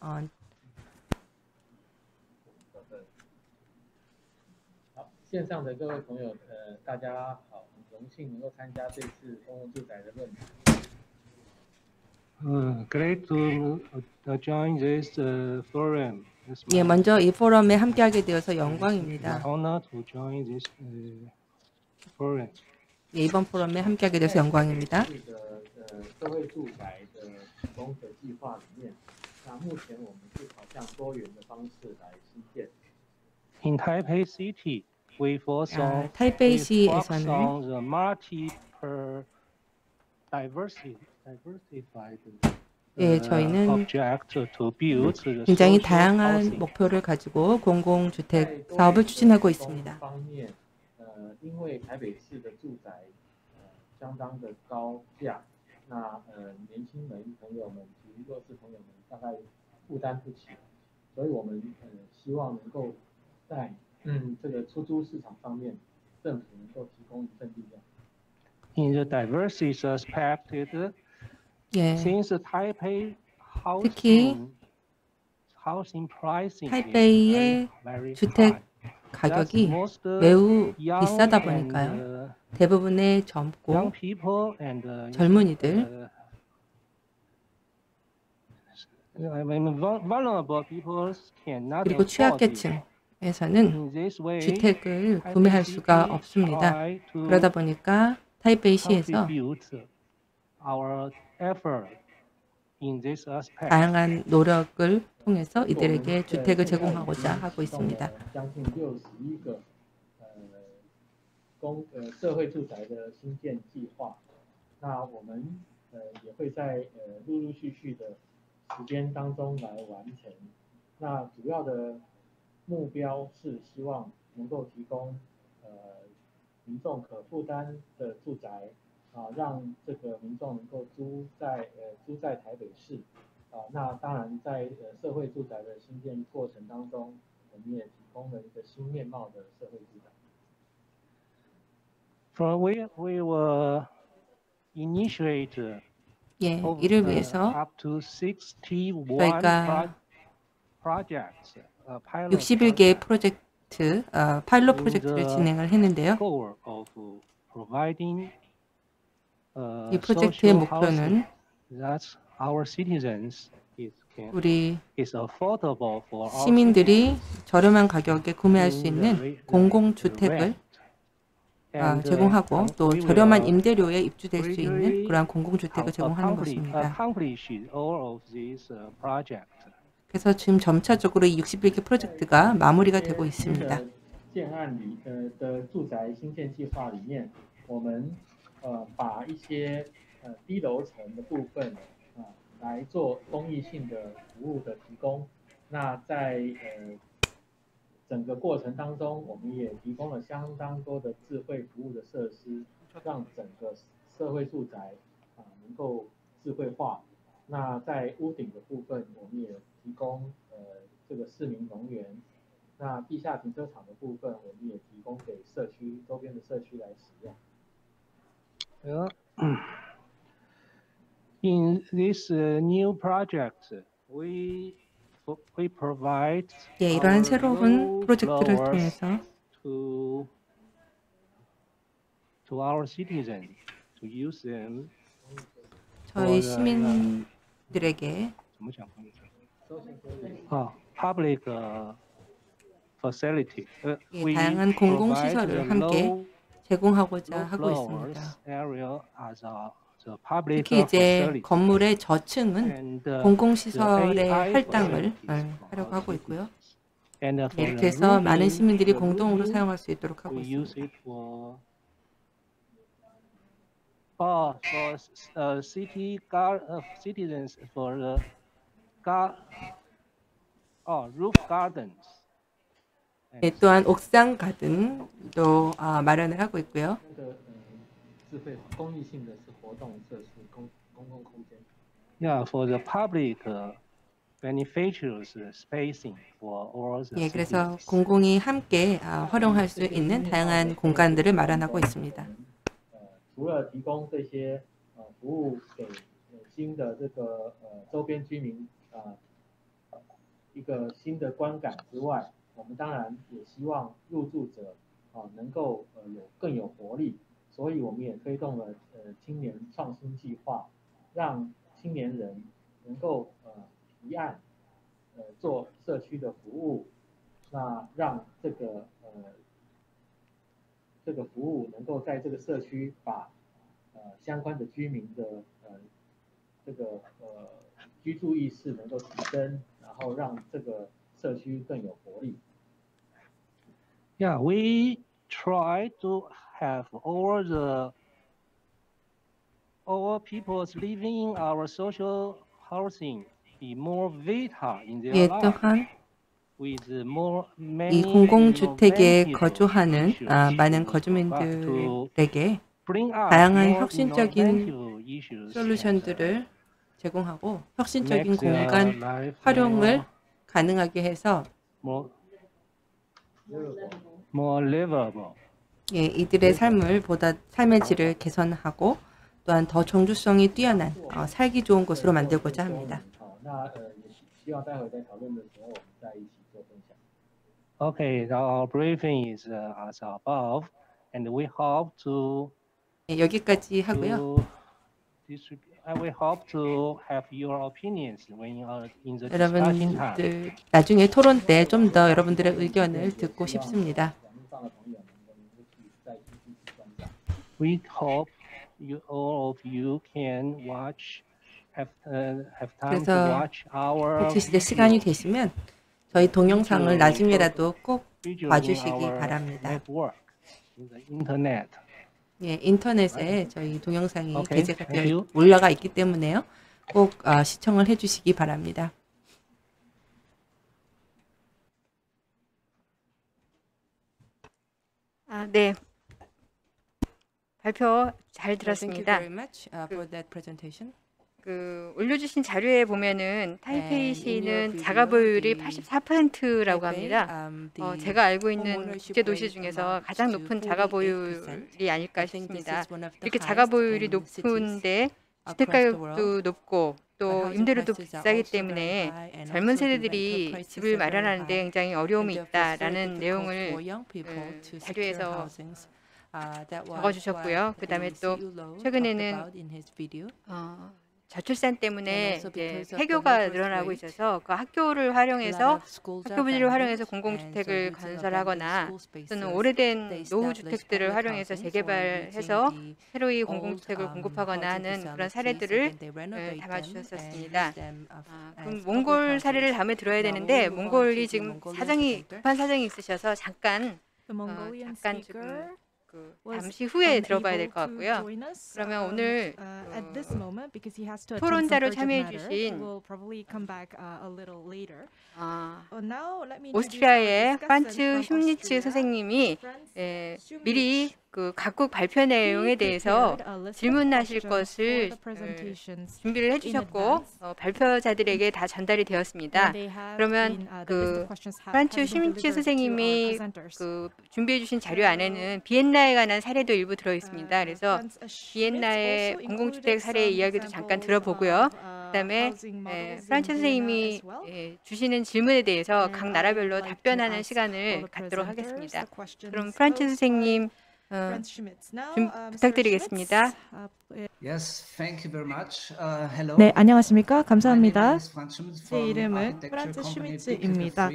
线上的各位朋友，大家好，很荣幸能够参加这次公共住宅的论坛。Great to join this forum. 예, 먼저 이 포럼에 함께하게 되어서 영광입니다. Honor to join this forum. 예, 이번 포럼에 함께하게 돼서 영광입니다. 社会住宅的提供的计划里面，那目前我们是朝向多元的方式来兴建。In Taipei City. 타이페이시에서는 저희는 굉장히 다양한 목표를 가지고 공공주택 사업을 추진하고 있습니다. 因为台北市的住宅相当的高价，那年轻人朋友们及弱势朋友们大概负担不起，所以我们希望能够在这个出租市场方面，政府能够提供一份力量。In the diversity aspect, since Taipei housing pricing 타이베이의 주택 가격이 매우 비싸다 보니까요. 대부분의 젊고 젊은이들 그리고 취약계층에서는 주택을 구매할 수가 없습니다. 그러다 보니까 타이베이시에서 다양한 노력을 통해서 이들에게 주택을 제공하고자 하고 있습니다. 社会住宅的新建计划，那我们也会在陆陆续续的时间当中来完成。那主要的目标是希望能够提供民众可负担的住宅，让这个民众能够租在台北市。那当然在社会住宅的新建过程当中，我们也提供了一个新面貌的社会住宅。We will initiate 이를 위해서 저희가 61개의 프로젝트, 파일럿 프로젝트를 진행을 했는데요. 이 프로젝트의 목표는 우리 시민들이 저렴한 가격에 구매할 수 있는 공공주택을 제공하고 또 저렴한 임대료에 입주될 수 있는 그러한 공공주택을 제공하는 것입니다. 그래서 지금 점차적으로 이 61개 프로젝트가 마무리가 되고 있습니다. 建案里的住宅新建计划里面，我们把一些低楼层的部分来做公益性的服务的提供。那在整个过程当中，我们也提供了相当多的智慧服务的设施，让整个社会住宅能够智慧化。那在屋顶的部分，我们也提供这个市民农园。那地下停车场的部分，我们也提供给社区周边的社区来使用。 In this new project, we provide 예, 이러한 our 새로운 프로젝트를 snowblowers 통해서 to our citizens to use them 저희 시민들에게 public facility. 예, 다양한 공공시설을 함께 제공하고자 하고 있습니다. 특히 이제 건물의 저층은 공공시설의 할당을 하려고 하고 있고요. 이렇게 해서 많은 시민들이 공동으로 사용할 수 있도록 하고 있습니다. For citizens for the roof gardens. 예, 또한 옥상 가든도 마련을 하고 있고요. Yeah, for the public benefactors spacing for all the 예, 그래서 공공이 함께 활용할 수 있는 다양한 공간들을 마련하고 있습니다. 除了提供这些服务给新的这个周边居民一个新的观感之外，我们当然也希望入住者能够更有活力，所以我们也推动了青年创新计划，让青年人能够提案做社区的服务，那让这个服务能够在这个社区把相关的居民的这个居住意识能够提升，然后让这个社区更有活力。 Yeah, we try to have all people's living in our social housing be more vital in their 예, life. 또한 With more 이 공공주택에 거주하는 많은 거주민들에게 다양한 혁신적인 솔루션들을 제공하고 혁신적인 공간 활용을 가능하게 해서 more livable. 예, 이들의 삶의 질을 개선하고 또한 더 종주성이 뛰어난 살기 좋은 곳으로 만들고자 합니다. Okay, our briefing is as above, and we hope to. 예, 여기까지 하고요. We hope to have your opinions when in the discussion time. 여러분들 나중에 토론 때 좀 더 여러분들의 의견을 듣고 싶습니다. We hope all of you can have time to 그래서 watch our. 혹시 이제 시간이 되시면 저희 동영상을 나중에라도 꼭 봐주시기 바랍니다. 인터넷. 예, 인터넷에 저희 동영상이 Okay, 게재가 thank you. 올라가 있기 때문에요. 꼭 시청을 해주시기 바랍니다. 네. 발표 잘 Thank you 들었습니다. very much for that presentation. 올려주신 자료에 보면은 타이페이시는 자가 보유율이 84%라고 합니다. 제가 알고 있는 국제 도시 중에서 가장 높은 자가 보유율이 아닐까 싶습니다. 이렇게 자가 보유율이 높은데 주택 가격도 높고 또 임대료도 비싸기 때문에 젊은 세대들이 집을 마련하는데 굉장히 어려움이 있다라는 내용을 자료에서 적어주셨고요. 그 다음에 또 최근에는 저출산 때문에 이제 폐교가 늘어나고 있어서 그 학교를 활용해서 학교 부지를 활용해서 공공주택을 건설하거나 또는 오래된 노후 주택들을 활용해서 재개발해서 새로이 공공주택을 공급하거나 하는 그런 사례들을 담아주셨었습니다. 그럼 몽골 사례를 다음에 들어야 되는데 몽골이 지금 급한 사정이 있으셔서 잠깐 지금 잠시 후에 들어봐야 될 것 같고요. 그러면 오늘 토론자로 참여해 주신 오스트리아의 프란츠 슈미츠 선생님이 미리 그 각국 발표 내용에 대해서 질문하실 것을 준비를 해주셨고 발표자들에게 다 전달이 되었습니다. 그러면 그 프란츠 슈미츠 선생님이 그 준비해주신 자료 안에는 비엔나에 관한 사례도 일부 들어 있습니다. 그래서 비엔나의 공공주택 사례 이야기도 잠깐 들어보고요. 그다음에 프란츠 선생님이 주시는 질문에 대해서 각 나라별로 답변하는 시간을 갖도록 하겠습니다. 그럼 프란츠 선생님 좀 부탁드리겠습니다. 네, 안녕하십니까? 감사합니다. 제 이름은 프란츠 슈미츠입니다.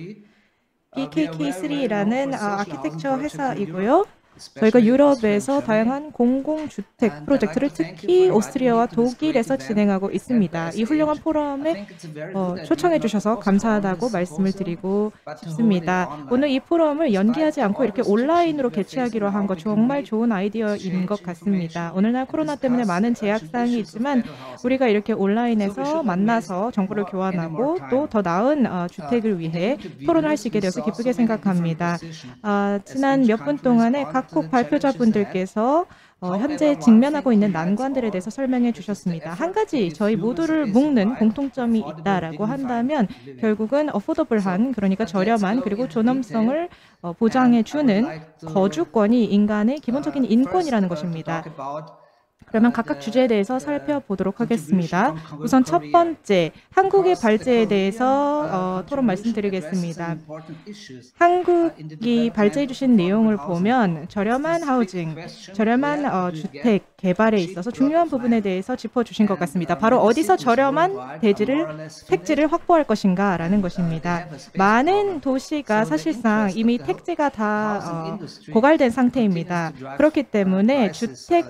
BKK3라는 아키텍처 회사이고요. 저희가 유럽에서 다양한 공공주택 프로젝트를 특히 오스트리아와 독일에서 진행하고 있습니다. 이 훌륭한 포럼에 초청해 주셔서 감사하다고 말씀을 드리고 싶습니다. 오늘 이 포럼을 연기하지 않고 이렇게 온라인으로 개최하기로 한 거 정말 좋은 아이디어인 것 같습니다. 오늘날 코로나 때문에 많은 제약사항이 있지만 우리가 이렇게 온라인에서 만나서 정보를 교환하고 또 더 나은 주택을 위해 토론을 할 수 있게 되어서 기쁘게 생각합니다. 지난 몇 분 동안에 각국 발표자분들께서 현재 직면하고 있는 난관들에 대해서 설명해 주셨습니다. 한 가지 저희 모두를 묶는 공통점이 있다라고 한다면 결국은 어포더블한, 그러니까 저렴한 그리고 존엄성을 보장해 주는 거주권이 인간의 기본적인 인권이라는 것입니다. 그러면 각각 주제에 대해서 살펴보도록 하겠습니다. 우선 첫 번째, 한국의 발제에 대해서 토론 말씀드리겠습니다. 한국이 발제해 주신 내용을 보면 저렴한 하우징, 저렴한 주택 개발에 있어서 중요한 부분에 대해서 짚어주신 것 같습니다. 바로 어디서 저렴한 택지를 확보할 것인가라는 것입니다. 많은 도시가 사실상 이미 택지가 다 고갈된 상태입니다. 그렇기 때문에 주택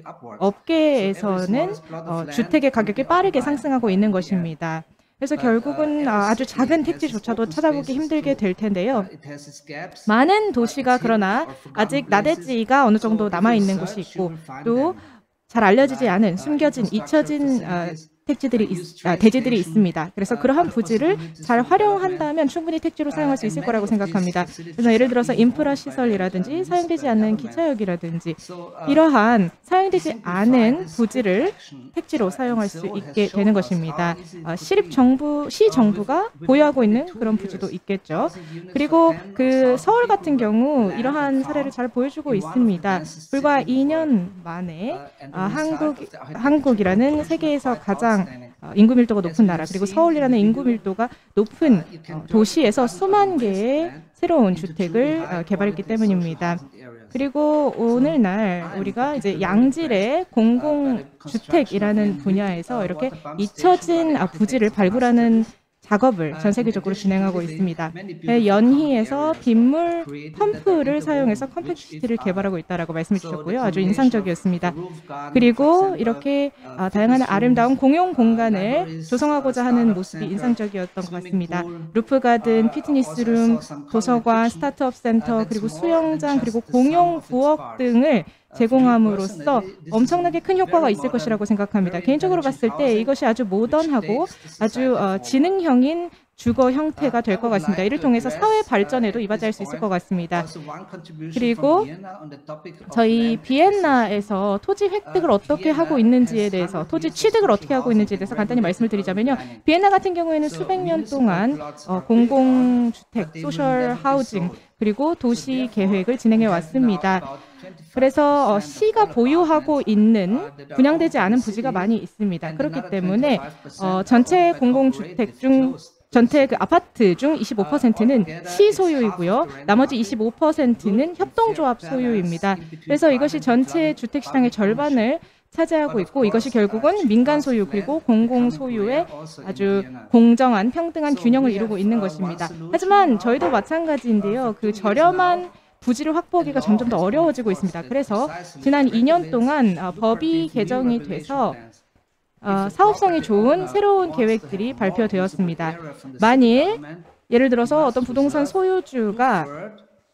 업계에서는 주택의 가격이 빠르게 상승하고 있는 것입니다. 그래서 결국은 아주 작은 택지조차도 찾아보기 힘들게 될 텐데요. 많은 도시가 그러나 아직 나대지가 어느 정도 남아있는 곳이 있고 또 잘 알려지지 않은 숨겨진 잊혀진 대지들이 있습니다. 그래서 그러한 부지를 잘 활용한다면 충분히 택지로 사용할 수 있을 거라고 생각합니다. 그래서 예를 들어서 인프라 시설이라든지 사용되지 않는 기차역이라든지 이러한 사용되지 않은 부지를 택지로 사용할 수 있게 되는 것입니다. 시정부가 보유하고 있는 그런 부지도 있겠죠. 그리고 그 서울 같은 경우 이러한 사례를 잘 보여주고 있습니다. 불과 2년 만에 한국이라는 세계에서 가장 인구 밀도가 높은 나라, 그리고 서울이라는 인구 밀도가 높은 도시에서 수만 개의 새로운 주택을 개발했기 때문입니다. 그리고 오늘날 우리가 이제 양질의 공공주택이라는 분야에서 이렇게 잊혀진 부지를 발굴하는 작업을 전 세계적으로 진행하고 있습니다. 연희에서 빗물 펌프를 사용해서 컴팩트시티를 개발하고 있다라고 말씀해 주셨고요. 아주 인상적이었습니다. 그리고 이렇게 다양한 아름다운 공용 공간을 조성하고자 하는 모습이 인상적이었던 것 같습니다. 루프 가든, 피트니스룸, 도서관, 스타트업 센터, 그리고 수영장, 그리고 공용 부엌 등을 제공함으로써 엄청나게 큰 효과가 있을 것이라고 생각합니다. 개인적으로 봤을 때 이것이 아주 모던하고 아주 지능형인 주거 형태가 될 것 같습니다. 이를 통해서 사회 발전에도 이바지할 수 있을 것 같습니다. 그리고 저희 비엔나에서 토지 획득을 어떻게 하고 있는지에 대해서, 토지 취득을 어떻게 하고 있는지에 대해서 간단히 말씀을 드리자면요. 비엔나 같은 경우에는 수백 년 동안 공공주택, 소셜 하우징, 그리고 도시 계획을 진행해 왔습니다. 그래서 시가 보유하고 있는 분양되지 않은 부지가 많이 있습니다. 그렇기 때문에 전체 공공주택 중 전체 그 아파트 중 25%는 시 소유이고요. 나머지 25%는 협동조합 소유입니다. 그래서 이것이 전체 주택시장의 절반을 차지하고 있고 이것이 결국은 민간 소유 그리고 공공 소유의 아주 공정한 평등한 균형을 이루고 있는 것입니다. 하지만 저희도 마찬가지인데요. 그 저렴한 부지를 확보하기가 점점 더 어려워지고 있습니다. 그래서 지난 2년 동안 법이 개정이 돼서 사업성이 좋은 새로운 계획들이 발표되었습니다. 만일 예를 들어서 어떤 부동산 소유주가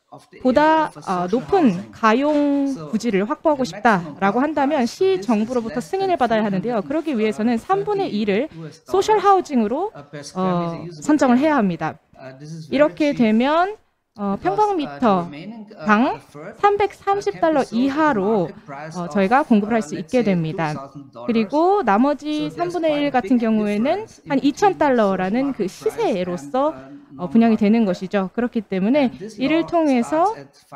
보다 높은 가용 부지를 확보하고 싶다라고 한다면 시 정부로부터 승인을 받아야 하는데요. 그러기 위해서는 3분의 2를 소셜 하우징으로 선정을 해야 합니다. 이렇게 되면 평방미터당 330달러 이하로 저희가 공급을 할 수 있게 됩니다. 그리고 나머지 3분의 1 같은 경우에는 한 2,000달러라는 그 시세로서 분양이 되는 것이죠. 그렇기 때문에 이를 통해서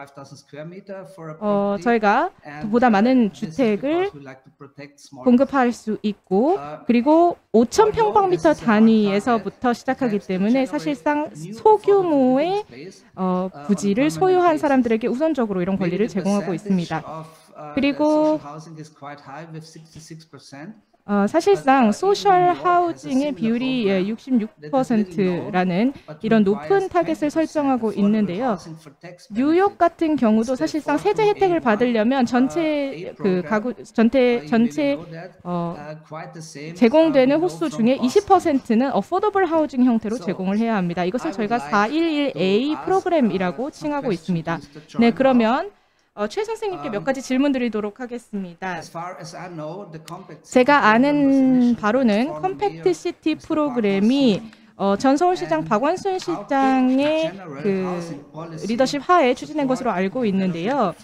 저희가 보다 많은 주택을 공급할 수 있고 그리고 5,000평방미터 단위에서부터 시작하기 때문에 사실상 소규모의 부지를 소유한 사람들에게 우선적으로 이런 권리를 제공하고 있습니다. 그리고 사실상 소셜 하우징의 비율이 66%라는 이런 높은 타겟을 설정하고 있는데요. 뉴욕 같은 경우도 사실상 세제 혜택을 받으려면 전체 제공되는 호수 중에 20%는 어포더블 하우징 형태로 제공을 해야 합니다. 이것을 저희가 411A 프로그램이라고 칭하고 있습니다. 네, 그러면 최 선생님께 몇 가지 질문 드리도록 하겠습니다. 제가 아는 바로는 컴팩트 시티 프로그램이 전 서울시장 박원순 시장의 그 리더십 하에 추진된 것으로 알고 있는데요.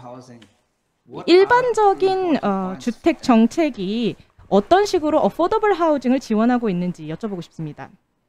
일반적인 주택 정책이 어떤 식으로 어포더블 하우징을 지원하고 있는지 여쭤보고 싶습니다.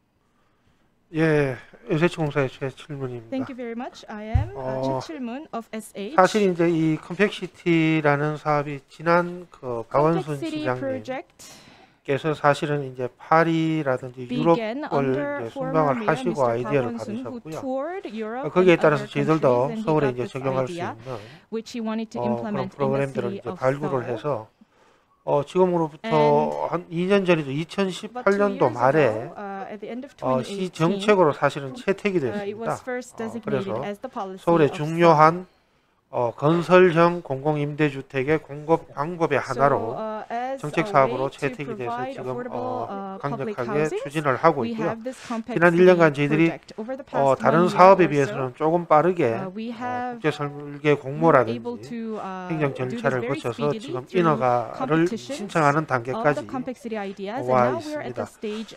예, SH공사의 최칠문입니다. Thank you very much. I am 최칠문 of SH. 사실 이제 이 컴팩시티라는 사업이 지난 그 박원순 시장님께서 사실은 이제 파리라든지 유럽을 이제 순방을 하시고 아이디어를 받으셨고요. 거기에 따라서 저희들도 서울에 이제 적용할 수 있는 그런 프로그램들을 이제 발굴을 해서 지금으로부터 한 2년 전이죠. 2018년도 말에 시 정책으로 사실은 채택이 됐습니다. 그래서 서울의 중요한 건설형 공공임대주택의 공급 방법의 하나로 정책 사업으로 채택이 돼서 지금 강력하게 추진을 하고 있고요. 지난 1년간 저희들이 다른 사업에 비해서는 조금 빠르게 국제설계 공모라든지 행정 절차를 거쳐서 지금 인허가를 신청하는 단계까지 와 있습니다.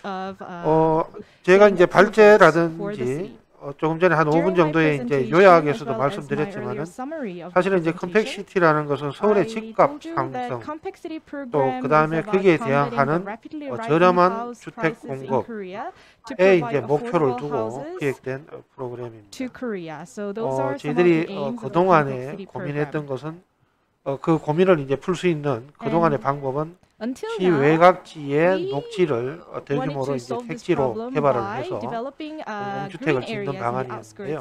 제가 이제 발제라든지 조금 전에 한 5분 정도의 이제 요약에서도 말씀드렸지만은 사실은 이제 컴팩시티라는 것은 서울의 집값 상승 또 그 다음에 거기에 대항하는 저렴한 주택 공급에 이제 목표를 두고 기획된 프로그램입니다. 저희들이 그동안에 고민했던 것은 그 고민을 이제 풀 수 있는 그동안의 방법은 시 외곽지의 녹지를 대규모로 이제 택지로 개발을 해서 공공주택을 짓는 방안이었는데요.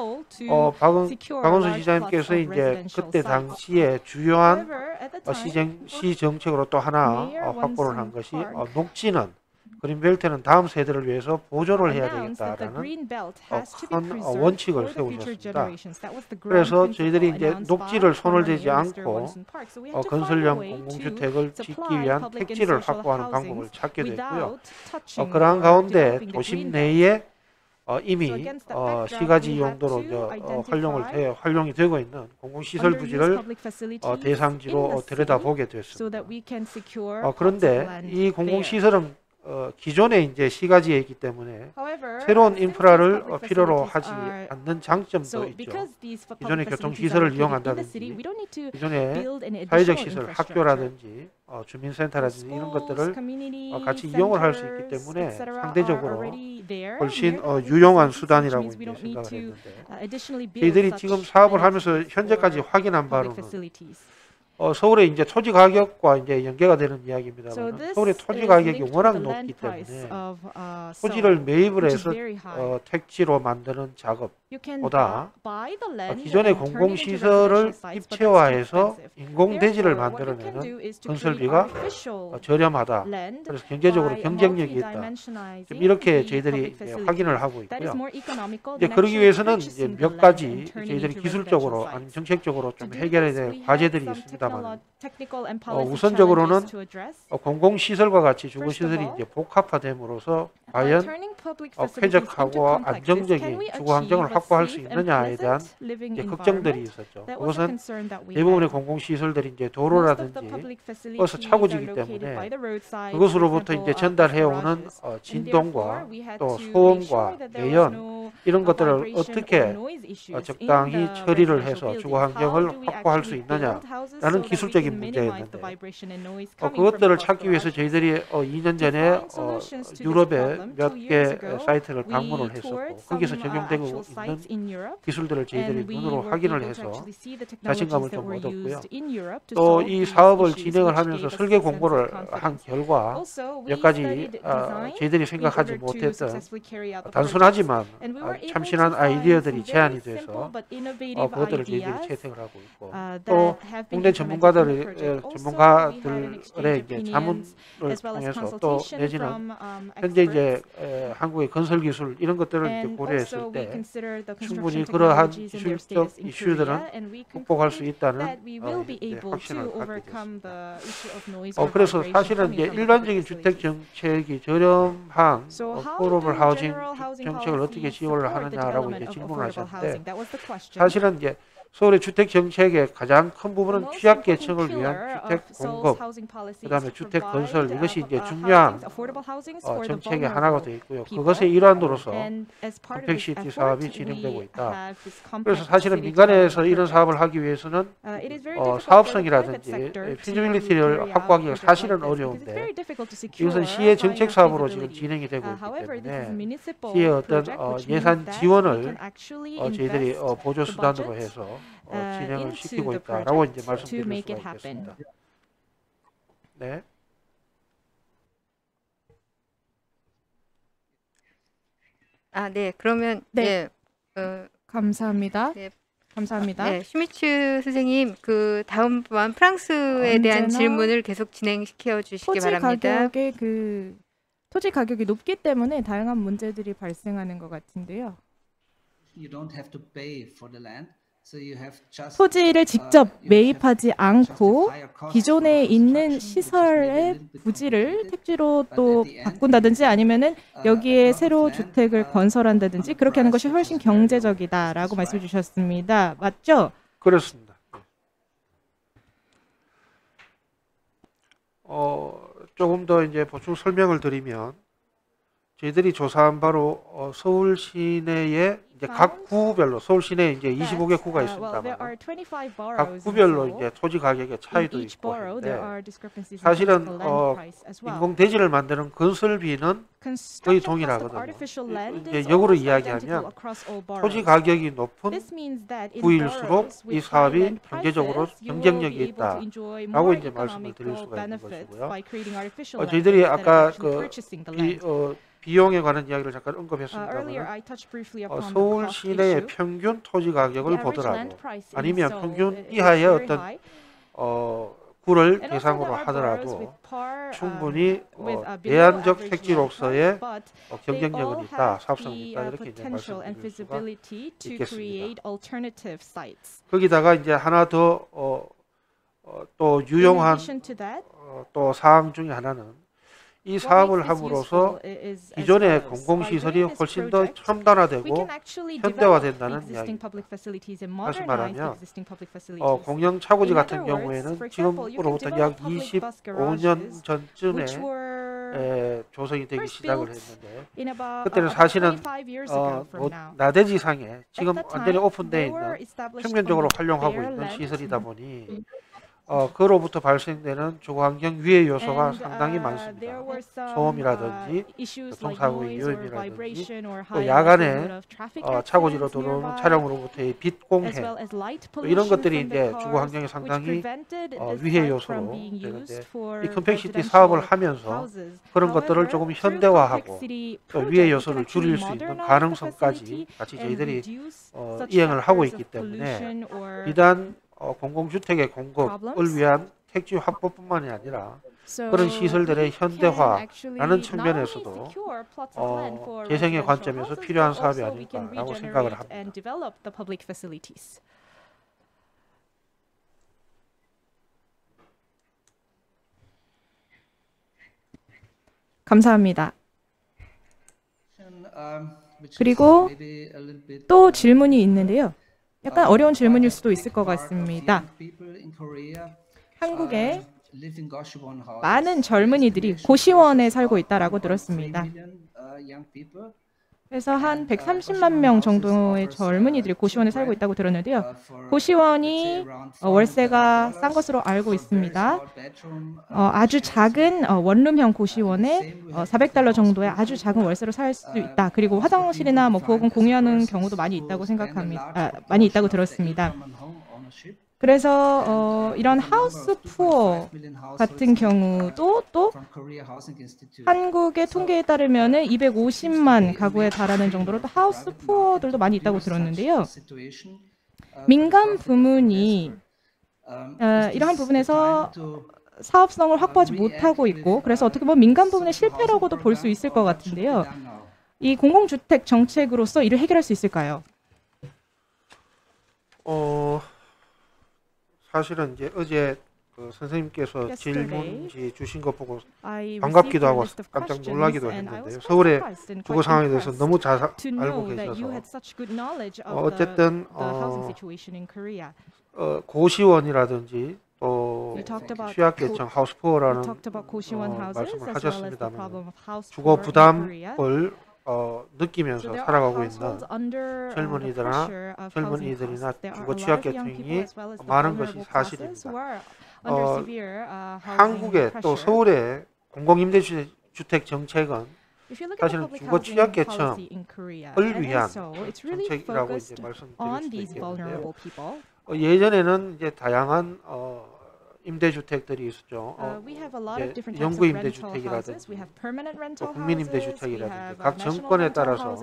박원순 시장님께서 이제 그때 당시에 주요한 시 정책으로 또 하나 확보를 한 것이 녹지는 그린벨트는 다음 세대를 위해서 보존을 해야 되겠다라는 큰 원칙을 세우셨습니다. 그래서 저희들이 이제 녹지를 손을 대지 않고 건설형 공공주택을 짓기 위한 택지를 확보하는 방법을 찾게 됐고요. 그러한 가운데 도심 내에 이미 시가지 용도로 활용이 되고 있는 공공시설 부지를 대상지로 들여다보게 됐습니다. 그런데 이 공공시설은 기존에 이제 시가지에 있기 때문에 새로운 인프라를 필요로 하지 않는 장점도 있죠. 기존의 교통시설을 이용한다든지 기존의 사회적 시설, 학교라든지 주민센터라든지 이런 것들을 같이 이용을 할 수 있기 때문에 상대적으로 훨씬 유용한 수단이라고 이제 생각을 했는데 저희들이 지금 사업을 하면서 현재까지 확인한 바로는 서울의 이제 토지 가격과 이제 연계가 되는 이야기입니다만 서울의 토지 가격이 워낙 높기 때문에 토지를 매입을 해서 택지로 만드는 작업보다 기존의 공공시설을 입체화해서 인공대지를 만들어내는 건설비가 저렴하다. 그래서 경제적으로 경쟁력이 있다. 이렇게 저희들이 이제 확인을 하고 있고요. 이제 그러기 위해서는 이제 몇 가지 저희들이 기술적으로 아니면 정책적으로 좀 해결해야 될 과제들이 있습니다만 technical and policy 우선적으로는 challenges to address. 공공시설과 같이 주거시설이 이제 복합화됨으로써 과연 Turning public facilities into 쾌적하고 complexes, can 안정적인 we 주거 환경을 achieve a 확보할 수 safe and 있느냐에 대한 pleasant living 이제 걱정들이 environment? 있었죠. That was a 그것은 concern that we 대부분의 had. 공공시설들이 이제 Most of the 도로라든지 public facilities 버스 are 차고지기 located 때문에 by the roadside, 그것으로부터 for 이제 example, 전달해오는 garages. And 진동과 therefore, we had 또 to make 소음과 sure that there was 매연 no 이런 것들을 vibration or 어떻게 noise issues in 적당히 the 처리를 residential 해서 buildings. 주거 환경을 How do we 확보할 수 actually 있느냐라는 build houses so that we 기술적인 can minimize 문제였는데 the vibration and noise coming from 그것들을 the 찾기 위해서 garages? 저희들이 2년 전에 find solutions to this 유럽의 problem, 몇 2 개 years ago, 사이트를 we 방문을 toured 했었고 거기서 some 적용되고 actual 있는 sites in Europe, 기술들을 저희들이 and we 눈으로 were 확인을 able to 해서 actually see the 자신감을 technologies that 좀 were 얻었고요. used in Europe to 또 solve 이 these 사업을 issues, 진행을 which 하면서 gave us 설계 a sense of 공부를 한 confidence. 결과 Also, we 몇 가지 studied design 저희들이 in 생각하지 order to 못했던 successfully carry out the projects, 단순하지만 and we were able 참신한 to find 아이디어들이 some 제안이 very simple 돼서 but innovative 그것들을 저희들이 ideas 채택을 하고 있고 또 that have been 국내 implemented in the project. Also, we had an 전문가들의 exchange of 이제 opinions 자문을 as well as 통해서 또 consultation 내지는 from 현재 이제 experts. 한국의 건설 기술 이런 것들을 이제 And also 고려했을 we 때 consider the 충분히 construction 그러한 technologies and their 기술적 status in 이슈들은 Korea, and we 극복할 수 conclude 있다는 that we will be 이제 able 확신을 to 갖게 overcome 됐습니다. the issue of noise or 그래서 vibration 사실은 coming 이제 from the 일반적인 public 주택 facilities. 정책이 저렴한 So how 포러블 do 하우징 general housing 정책을 어떻게 policies 지원을 support the 하느냐라고 development 이제 of 질문을 affordable 하셨는데 housing? That was the question. 사실은 이제 서울의 주택 정책의 가장 큰 The 부분은 most 취약 important 계층을 pillar 위한 of 주택 Seoul's 공급, housing policy is 그다음에 to 주택 provide 건설 이것이 이제 housings, 중요한 affordable housings for the 정책의 하나가 되어 vulnerable 있고요. people. 그것의 일환으로서 And as part of this 컴팩시티 effort, 사업이 진행되고 we 있다. have this 그래서 compact 사실은 city 민간에서 development 이런 project. 사업을 하기 위해서는 It is very difficult for the private 사업성이라든지 sector to 피지빌리티를 carry out 확보하기가 projects 사실은 like this because it's 어려운데 very difficult to secure 이것은 시의 정책 finance 사업으로 지금 feasibility. 진행이 되고 있기 However, this is a 때문에 municipal 시의 어떤 project, which 예산 means that we 지원을 can actually 저희들이 invest 보조 the 수단으로 budget 해서 진행을 into 시키고 the 있다라고 이제 project to 말씀드릴 make it 수가 happen. 있겠습니다. 네. 네. 그러면 네. 감사합니다. 네. 감사합니다. 네, 슈미츠 선생님, 그 다음번 프랑스에 대한 언제나 질문을 계속 진행시켜 주시기 토지 바랍니다. 가격의 토지 가격이 높기 때문에 다양한 문제들이 발생하는 것 같은데요. You don't have to pay for the land. So you have just 토지를 직접 매입하지 않고 기존에 있는 시설의 부지를 택지로 또 바꾼다든지 아니면은 여기에 새로 주택을 건설한다든지 그렇게 하는 것이 훨씬 경제적이다라고 말씀해 주셨습니다. 맞죠? 그렇습니다. 조금 더 이제 보충 설명을 드리면 저희들이 조사한 바로 서울 시내에 이제 각 구별로 서울 시내에 이제 25개 구가 있습니다만 각 구별로 이제 토지 가격의 차이도 있고 한데 사실은 인공 대지를 만드는 건설비는 거의 동일하거든요. 이제 역으로 이야기하면 토지 가격이 높은 구일수록 이 사업이 경제적으로 경쟁력이 있다라고 이제 말씀을 드릴 수가 있는 것이고요. 저희들이 아까 비용에 관한 이야기를 잠깐 언급했습니다만 서울 시내의 평균 토지 가격을 보더라도 아니면 평균 이하의 어떤 구를 대상으로 하더라도 충분히 대안적 택지로서의 경쟁력은 있다, 사업성이 있다 이렇게 이제 말씀드릴 수가 있겠습니다. 거기다가 이제 하나 더 또 유용한 또 사항 중에 하나는 이 사업을 함으로써 기존의 공공시설이 훨씬 더 첨단화되고 현대화된다는 이야기입니다. 다시 말하면 공영 차고지 같은 경우에는 지금으로부터 약 25년 전쯤에 조성이 되기 시작을 했는데 그때는 사실은 나대지상에 지금 완전히 오픈되어 있는 평면적으로 활용하고 있는 시설이다 보니 그로부터 발생되는 주거환경 위해 요소가 상당히 많습니다. 소음이라든지 교통사고의 위험이라든지 또 야간에 차고지로 들어오는 차량으로부터의 빛 공해 이런 것들이 이제 주거환경에 상당히 위해 요소로 되는데 이 컴팩시티 사업을 하면서 그런 것들을 조금 현대화하고 또 위해 요소를 줄일 수 있는 가능성까지 같이 저희들이 이행을 하고 있기 때문에 비단 공공주택의 공급을 위한 택지 확보뿐만이 아니라 그런 시설들의 현대화라는 측면에서도 재생의 관점에서 필요한 사업이 아닐까라고 생각을 합니다. 감사합니다. 그리고 또 질문이 있는데요. 약간 어려운 질문일 수도 있을 것 같습니다. 한국에 많은 젊은이들이 고시원에 살고 있다라고 들었습니다. 그래서 한 130만 명 정도의 젊은이들이 고시원에 살고 있다고 들었는데요. 고시원이 월세가 싼 것으로 알고 있습니다. 아주 작은 원룸형 고시원에 $400 정도의 아주 작은 월세로 살 수 있다. 그리고 화장실이나 뭐 부엌은 공유하는 경우도 많이 있다고 생각합니다. 많이 있다고 들었습니다. 그래서 이런 하우스 푸어 같은 경우도 또 한국의 통계에 따르면 250만 가구에 달하는 정도로 또 하우스 푸어들도 많이 있다고 들었는데요. 민간 부문이 이러한 부분에서 사업성을 확보하지 못하고 있고 그래서 어떻게 보면 민간 부문의 실패라고도 볼 수 있을 것 같은데요. 이 공공주택 정책으로서 이를 해결할 수 있을까요? 사실은 이제 어제 그 선생님께서 질문지 주신 것 보고 반갑기도 하고 깜짝 놀라기도 했는데요. 서울의 주거 상황에 대해서 너무 잘 알고 계셔서 어쨌든 고시원이라든지 또 취약계층 하우스푸어라는 말씀을 하셨습니다만 주거 부담을 느끼면서 살아가고 있는 젊은이들이나 주거 취약계층이 많은 것이 사실입니다. 한국의 또 서울의 공공임대주택 정책은 사실은 주거 취약계층을 위한 정책이라고 이제 말씀드릴 수 있겠는데요. 예전에는 이제 다양한 임대주택들이 있었죠. 영구 임대주택이라든지 또 국민 임대주택이라든지 각 정권에 따라서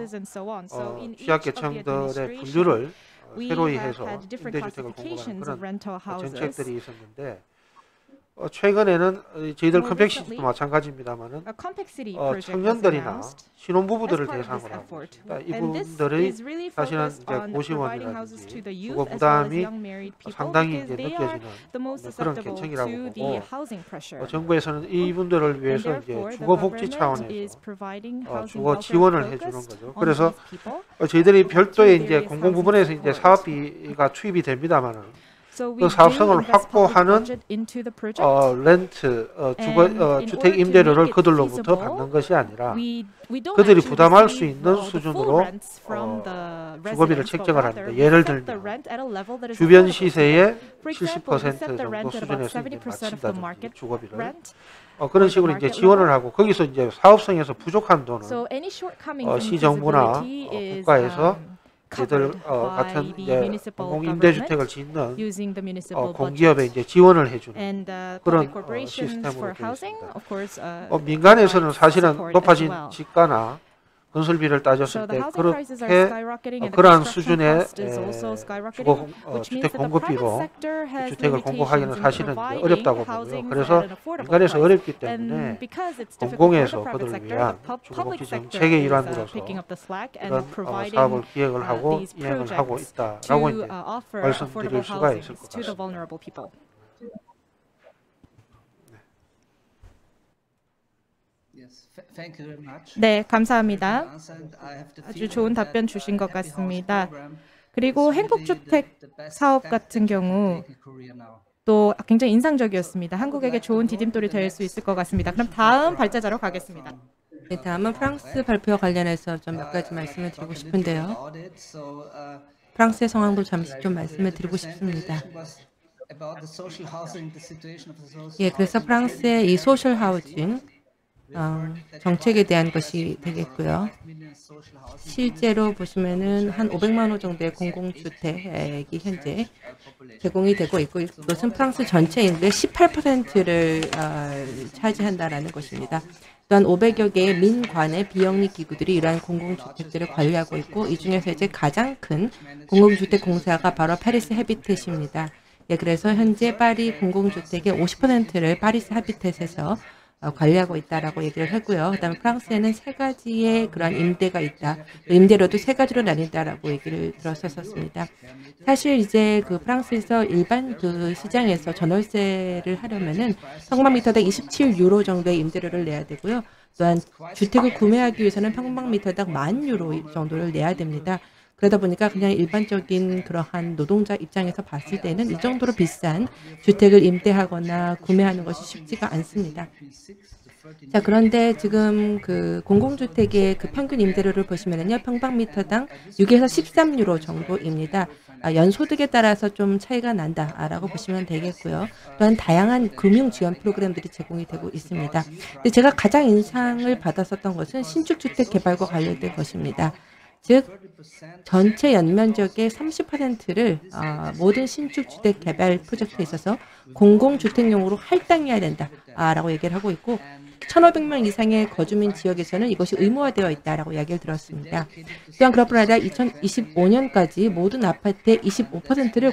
취약계층들의 분류를 새로이 해서 임대주택을 공급하는 그런 정책들이 있었는데 최근에는 저희들 컴팩시티도 마찬가지입니다만은 청년들이나 신혼부부들을 대상으로 하고 있습니다. 이분들의 사실은 이제 고시원이라든지 주거 부담이 상당히 이제 느껴지는 그런 계층이라고 보고 정부에서는 이분들을 위해서 이제 주거복지 차원에서 주거 지원을 해주는 거죠. 그래서 저희들이 별도의 이제 공공부문에서 이제 사업비가 투입이 됩니다만은 그 사업성을 확보하는 렌트, 주택 임대료를 그들로부터 받는 것이 아니라 그들이 부담할 수 있는 수준으로 주거비를 책정을 합니다. 예를 들면 주변 시세의 70% 정도 수준에서 이제 마친다든지 주거비를 그런 식으로 이제 지원을 하고 거기서 이제 사업성에서 부족한 돈은 시정부나 국가에서 저희들 같은 이제 공공임대주택을 짓는 공기업에 이제 지원을 해주는 그런 시스템으로 되어 있습니다. 민간에서는 사실은 높아진 지가나 건설비를 따졌을 때 그렇게 그러한 수준의 주택 공급비로 주택을 공급하기는 사실은 어렵다고 보고요. 그래서 민간에서 어렵기 때문에 공공에서 그들을 위한 주거복지 정책의 일환으로서 이런 사업을 기획을 하고 이행을 하고 있다라고 이제 말씀드릴 수가 있을 것 같습니다. 네, 감사합니다. 아주 좋은 답변 주신 것 같습니다. 그리고 행복주택 사업 같은 경우 또 굉장히 인상적이었습니다. 한국에게 좋은 디딤돌이 될 수 있을 것 같습니다. 그럼 다음 발제자로 가겠습니다. 네, 다음은 프랑스 발표와 관련해서 좀 몇 가지 말씀을 드리고 싶은데요. 프랑스의 상황도 잠시 좀 말씀을 드리고 싶습니다. 예, 그래서 프랑스의 이 소셜 하우징 정책에 대한 것이 되겠고요. 실제로 보시면은 한 500만 호 정도의 공공주택이 현재 제공이 되고 있고 이것은 프랑스 전체 인구의 18%를 차지한다라는 것입니다. 또한 500여 개의 민관의 비영리 기구들이 이러한 공공주택들을 관리하고 있고 이 중에서 이제 가장 큰 공공주택 공사가 바로 파리스 해비텟입니다. 예, 그래서 현재 파리 공공주택의 50%를 파리스 해비텟에서 관리하고 있다라고 얘기를 하고요. 그다음에 프랑스에는 세 가지의 그러한 임대가 있다. 임대료도 세 가지로 나뉜다라고 얘기를 들었었습니다. 사실 이제 그 프랑스에서 일반 그 시장에서 전월세를 하려면은 평방미터당 27유로 정도의 임대료를 내야 되고요. 또한 주택을 구매하기 위해서는 평방미터당 10,000유로 정도를 내야 됩니다. 그러다 보니까 그냥 일반적인 그러한 노동자 입장에서 봤을 때는 이 정도로 비싼 주택을 임대하거나 구매하는 것이 쉽지가 않습니다. 자, 그런데 지금 그 공공주택의 그 평균 임대료를 보시면은요, 평방미터당 6에서 13유로 정도입니다. 연소득에 따라서 좀 차이가 난다라고 보시면 되겠고요. 또한 다양한 금융 지원 프로그램들이 제공이 되고 있습니다. 근데 제가 가장 인상을 받았었던 것은 신축주택 개발과 관련된 것입니다. 즉 전체 연면적의 30%를 모든 신축주택 개발 프로젝트에 있어서 공공주택용으로 할당해야 된다라고 얘기를 하고 있고 1,500명 이상의 거주민 지역에서는 이것이 의무화되어 있다라고 이야기를 들었습니다. 또한 그뿐 아니라 2025년까지 모든 아파트의 25%를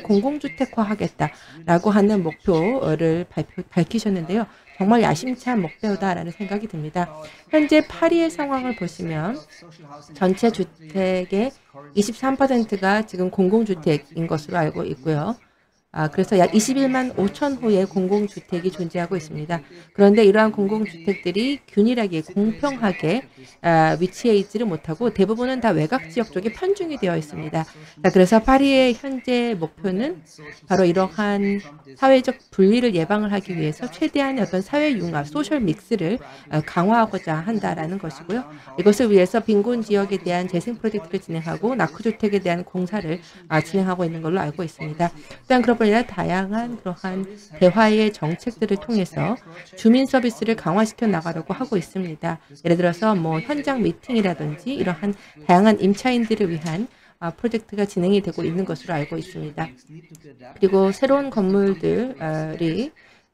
공공주택화하겠다라고 하는 목표를 밝히셨는데요. 정말 야심찬 목표다라는 생각이 듭니다. 현재 파리의 상황을 보시면 전체 주택의 23%가 지금 공공주택인 것으로 알고 있고요. 그래서 약 21만 5천 호의 공공주택이 존재하고 있습니다. 그런데 이러한 공공주택들이 균일하게 공평하게 위치해 있지를 못하고 대부분은 다 외곽 지역 쪽에 편중이 되어 있습니다. 자, 그래서 파리의 현재 목표는 바로 이러한 사회적 분리를 예방을 하기 위해서 최대한 어떤 사회 융합, 소셜 믹스를 강화하고자 한다라는 것이고요. 이것을 위해서 빈곤 지역에 대한 재생 프로젝트를 진행하고 낙후주택에 대한 공사를 진행하고 있는 걸로 알고 있습니다. 또한 그뿐 아니라 다양한 그러한 대화의 정책들을 통해서 주민 서비스를 강화시켜 나가려고 하고 있습니다. 예를 들어서 뭐 현장 미팅이라든지 이러한 다양한 임차인들을 위한 프로젝트가 진행이 되고 있는 것으로 알고 있습니다. 그리고 새로운 건물들이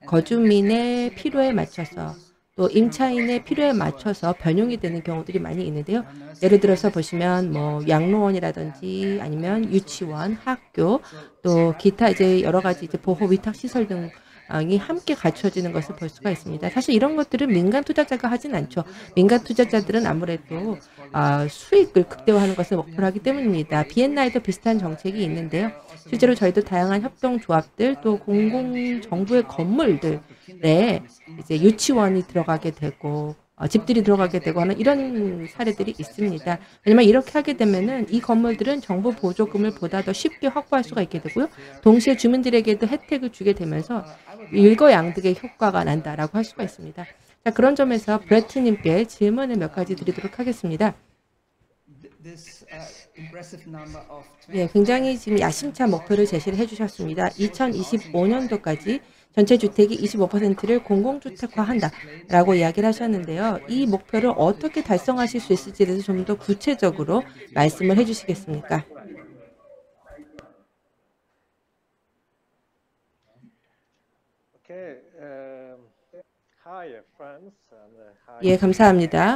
거주민의 필요에 맞춰서 또 임차인의 필요에 맞춰서 변용이 되는 경우들이 많이 있는데요. 예를 들어서 보시면 뭐 양로원이라든지 아니면 유치원, 학교, 또 기타 이제 여러 가지 이제 보호 위탁 시설 등이 함께 갖춰지는 것을 볼 수가 있습니다. 사실 이런 것들은 민간 투자자가 하진 않죠. 민간 투자자들은 아무래도 수익을 극대화하는 것을 목표로 하기 때문입니다. 비엔나에도 비슷한 정책이 있는데요. 실제로 저희도 다양한 협동조합들 또 공공정부의 건물들에 이제 유치원이 들어가게 되고 집들이 들어가게 되고 하는 이런 사례들이 있습니다. 왜냐하면 이렇게 하게 되면은 이 건물들은 정부 보조금을 보다 더 쉽게 확보할 수가 있게 되고요. 동시에 주민들에게도 혜택을 주게 되면서 일거양득의 효과가 난다라고 할 수가 있습니다. 자, 그런 점에서 브래트님께 질문을 몇 가지 드리도록 하겠습니다. 예, 굉장히 지금 야심찬 목표를 제시를 해주셨습니다. 2025년도까지 전체 주택이 25%를 공공주택화한다라고 이야기를 하셨는데요. 이 목표를 어떻게 달성하실 수 있을지에 대해서 좀 더 구체적으로 말씀을 해주시겠습니까? 예, 감사합니다.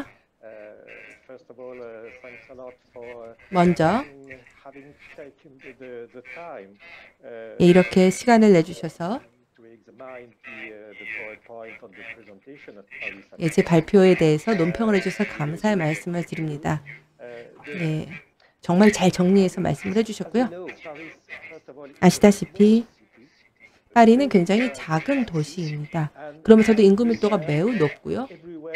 먼저 예, 이렇게 시간을 내주셔서 예, 제 발표에 대해서 논평을 해주셔서 감사의 말씀을 드립니다. 예, 정말 잘 정리해서 말씀을 해주셨고요. 아시다시피 파리는 굉장히 작은 도시입니다. 그러면서도 인구 밀도가 매우 높고요.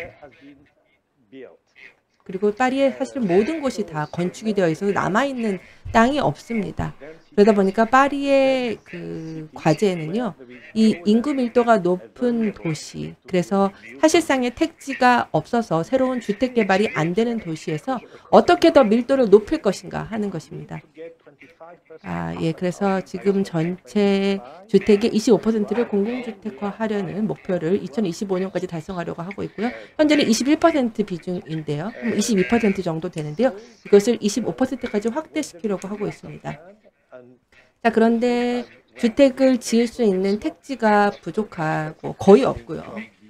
그리고 파리에 사실은 모든 곳이 다 건축이 되어 있어서 남아있는 땅이 없습니다. 그러다 보니까 파리의 그 과제는요, 이 인구 밀도가 높은 도시, 그래서 사실상의 택지가 없어서 새로운 주택 개발이 안 되는 도시에서 어떻게 더 밀도를 높일 것인가 하는 것입니다. 예, 그래서 지금 전체 주택의 25%를 공공주택화하려는 목표를 2025년까지 달성하려고 하고 있고요. 현재는 21% 비중인데요. 22% 정도 되는데요. 이것을 25%까지 확대시키려고 하고 있습니다. 자, 그런데 주택을 지을 수 있는 택지가 부족하고 거의 없고요.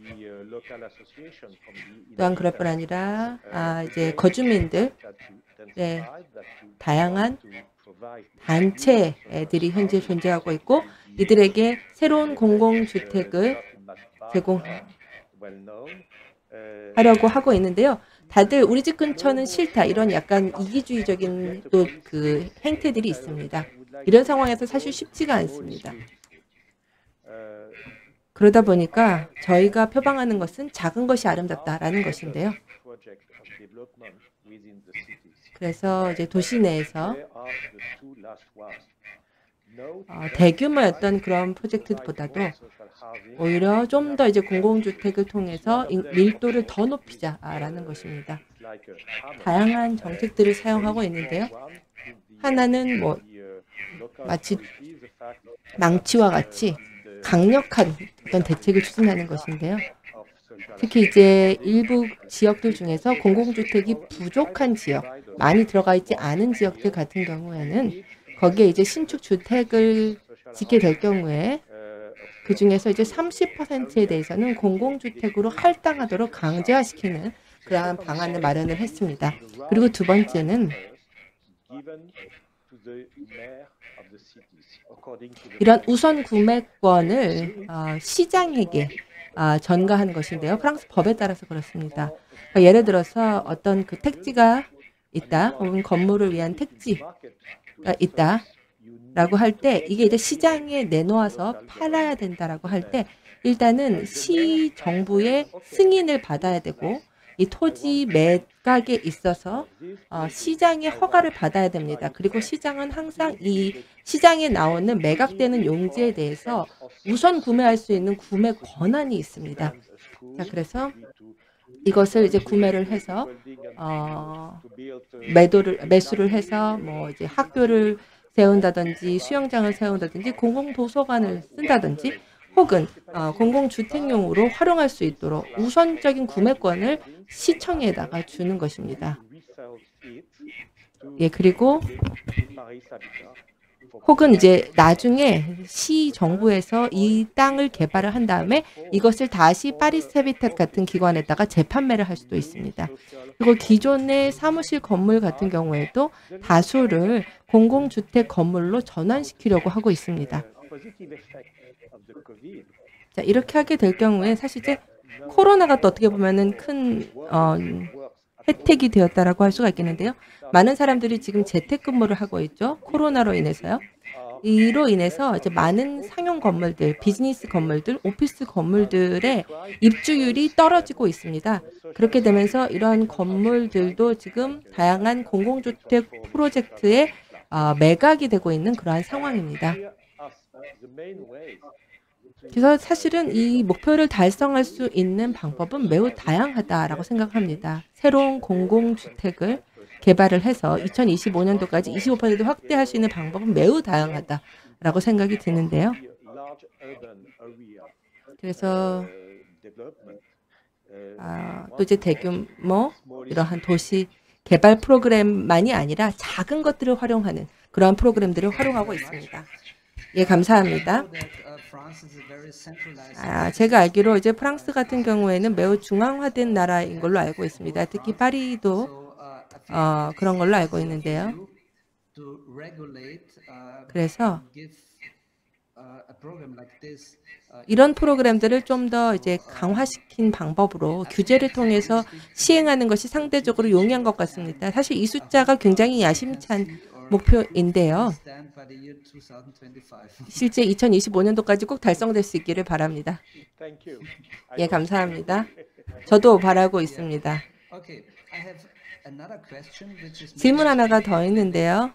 또한 그럴 뿐 아니라 이제 거주민들, 네, 다양한 단체들이 현재 존재하고 있고 이들에게 새로운 공공주택을 제공하려고 하고 있는데요. 다들 우리 집 근처는 싫다 이런 약간 이기주의적인 또 그 행태들이 있습니다. 이런 상황에서 사실 쉽지가 않습니다. 그러다 보니까 저희가 표방하는 것은 작은 것이 아름답다라는 것인데요. 그래서 이제 도시 내에서 대규모였던 그런 프로젝트보다도 오히려 좀 더 이제 공공주택을 통해서 밀도를 더 높이자라는 것입니다. 다양한 정책들을 사용하고 있는데요. 하나는 뭐 마치 망치와 같이 강력한 어떤 대책을 추진하는 것인데요. 특히 이제 일부 지역들 중에서 공공주택이 부족한 지역, 많이 들어가 있지 않은 지역들 같은 경우에는 거기에 이제 신축 주택을 짓게 될 경우에 그 중에서 이제 30%에 대해서는 공공주택으로 할당하도록 강제화시키는 그러한 방안을 마련을 했습니다. 그리고 두 번째는 이런 우선 구매권을 시장에게 전가하는 것인데요. 프랑스 법에 따라서 그렇습니다. 그러니까 예를 들어서 어떤 그 택지가 있다, 혹은 건물을 위한 택지가 있다라고 할 때 이게 이제 시장에 내놓아서 팔아야 된다라고 할 때 일단은 시 정부의 승인을 받아야 되고 이 토지 매각에 있어서 시장의 허가를 받아야 됩니다. 그리고 시장은 항상 이 시장에 나오는 매각되는 용지에 대해서 우선 구매할 수 있는 구매 권한이 있습니다. 자, 그래서 이것을 이제 구매를 해서 매수를 해서 뭐 이제 학교를 세운다든지 수영장을 세운다든지 공공도서관을 쓴다든지 혹은 공공주택용으로 활용할 수 있도록 우선적인 구매권을 시청에다가 주는 것입니다. 예, 그리고 혹은 이제 나중에 시 정부에서 이 땅을 개발을 한 다음에 이것을 다시 파리스 헤비텟 같은 기관에다가 재판매를 할 수도 있습니다. 그리고 기존의 사무실 건물 같은 경우에도 다수를 공공주택 건물로 전환시키려고 하고 있습니다. 자, 이렇게 하게 될 경우에 사실 이제 코로나가 또 어떻게 보면은 큰 혜택이 되었다라고 할 수가 있겠는데요. 많은 사람들이 지금 재택근무를 하고 있죠. 코로나로 인해서요. 이로 인해서 이제 많은 상용 건물들, 비즈니스 건물들, 오피스 건물들의 입주율이 떨어지고 있습니다. 그렇게 되면서 이런 건물들도 지금 다양한 공공주택 프로젝트에 매각이 되고 있는 그러한 상황입니다. 그래서 사실은 이 목표를 달성할 수 있는 방법은 매우 다양하다라고 생각합니다. 새로운 공공주택을 개발을 해서 2025년도까지 25% 확대할 수 있는 방법은 매우 다양하다라고 생각이 드는데요. 그래서 또 이제 대규모 이러한 도시 개발 프로그램만이 아니라 작은 것들을 활용하는 그러한 프로그램들을 활용하고 있습니다. 예, 감사합니다. 제가 알기로 이제 프랑스 같은 경우에는 매우 중앙화된 나라인 걸로 알고 있습니다. 특히 파리도 그런 걸로 알고 있는데요. 그래서 이런 프로그램들을 좀 더 이제 강화시킨 방법으로 규제를 통해서 시행하는 것이 상대적으로 용이한 것 같습니다. 사실 이 숫자가 굉장히 야심찬 목표인데요. 실제 2025년도까지 꼭 달성될 수 있기를 바랍니다. 예, 감사합니다. 저도 바라고 있습니다. 질문 하나가 더 있는데요.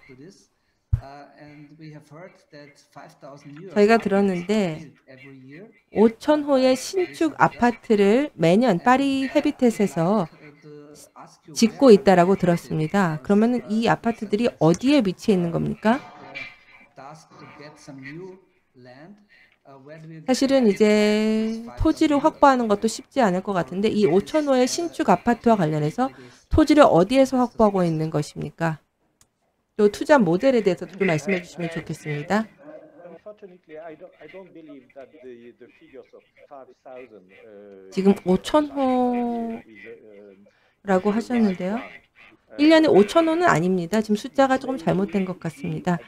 저희가 들었는데 5,000호의 신축 아파트를 매년 파리 헤비텟에서 짓고 있다라고 들었습니다. 그러면 이 아파트들이 어디에 위치해 있는 겁니까? 사실은 이제 토지를 확보하는 것도 쉽지 않을 것 같은데 이 5,000호의 신축 아파트와 관련해서 토지를 어디에서 확보하고 있는 것입니까? 또 투자 모델에 대해서도 좀 말씀해 주시면 좋겠습니다. 지금 5,000호라고 하셨는데요. 1년에 5,000호는 아닙니다. 지금 숫자가 조금 잘못된 것 같습니다.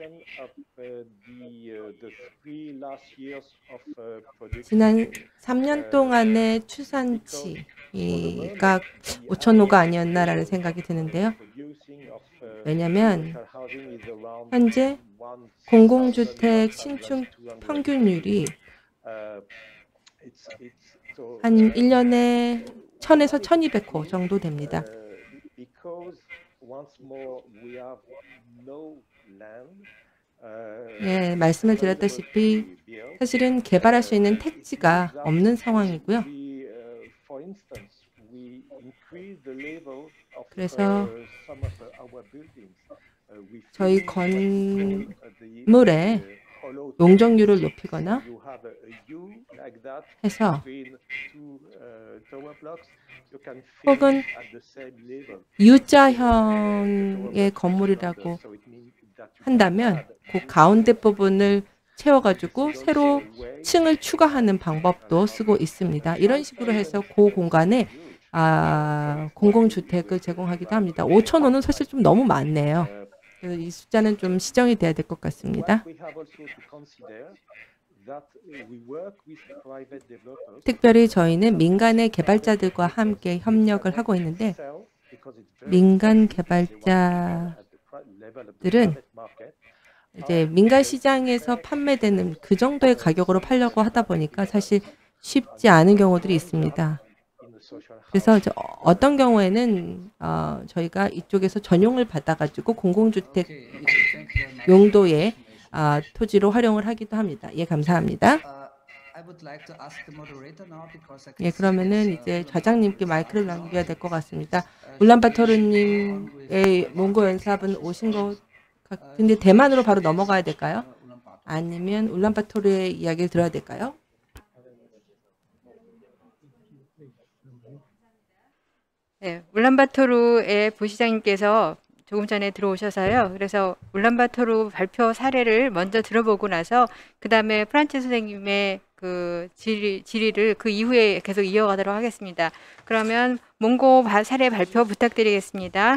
지난 3년 동안의 추산치가 5,000호가 아니었나라는 생각이 드는데요. 왜냐하면 현재 공공주택 신축 평균율이 한 1년에 1000에서 1200호 정도 됩니다. 예, 말씀을 드렸다시피 사실은 개발할 수 있는 택지가 없는 상황이고요. 그래서 저희 건물의 용적률을 높이거나 해서 혹은 U자형의 건물이라고 한다면 그 가운데 부분을 채워가지고 새로 층을 추가하는 방법도 쓰고 있습니다. 이런 식으로 해서 그 공간에 공공주택을 제공하기도 합니다. 5,000호는 사실 좀 너무 많네요. 그래서 이 숫자는 좀 시정이 돼야 될 것 같습니다. 특별히 저희는 민간의 개발자들과 함께 협력을 하고 있는데 민간 개발자들은 이제 민간 시장에서 판매되는 그 정도의 가격으로 팔려고 하다 보니까 사실 쉽지 않은 경우들이 있습니다. 그래서 어떤 경우에는 저희가 이쪽에서 전용을 받아가지고 공공주택 용도의 토지로 활용을 하기도 합니다. 예, 감사합니다. 예, 그러면은 이제 좌장님께 마이크를 남겨야 될 것 같습니다. 울란바토르님의 몽고 연사분 오신 것 같은데 대만으로 바로 넘어가야 될까요? 아니면 울란바토르의 이야기를 들어야 될까요? 네, 울란바토르의 부시장님께서 조금 전에 들어오셔서요. 그래서 울란바토르 발표 사례를 먼저 들어보고 나서 그 다음에 프란츠 선생님의 그 질의를 그 이후에 계속 이어가도록 하겠습니다. 그러면 몽고 사례 발표 부탁드리겠습니다.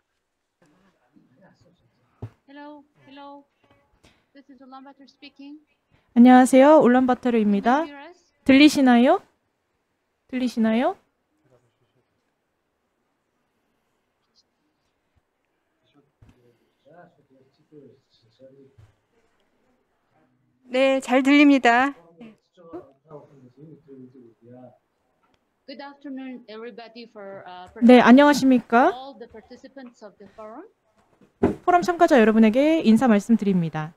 안녕하세요. 울란바토르입니다. 들리시나요? 들리시나요? 네, 잘 들립니다. 네, 안녕하십니까? 포럼 참가자 여러분에게 인사 말씀드립니다.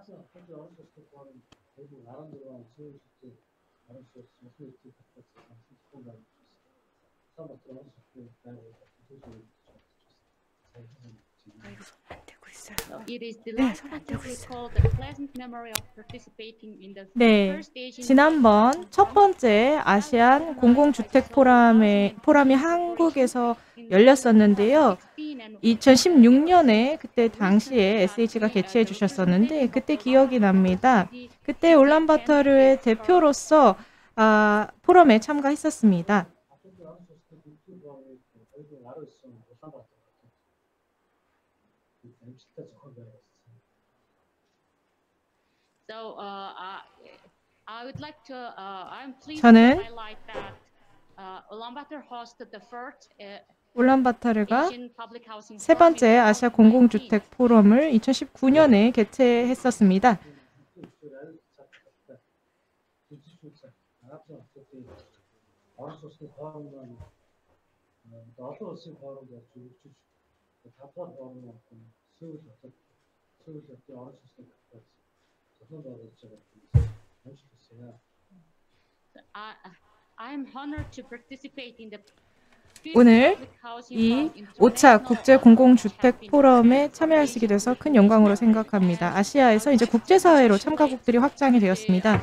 네, 지난번 첫 번째 아시안 공공주택 포럼이 한국에서 열렸었는데요. 2016년에 그때 당시에 SH가 개최해 주셨었는데 그때 기억이 납니다. 그때 울란바토르의 대표로서 포럼에 참가했었습니다. 저는 울란바토르가 세 번째 아시아 공공주택 포럼을 2019년에 개최했었습니다. 오늘 이 5차 국제공공주택 포럼에 참여할 수 있게 돼서 큰 영광으로 생각합니다. 아시아에서 이제 국제사회로 참가국들이 확장이 되었습니다.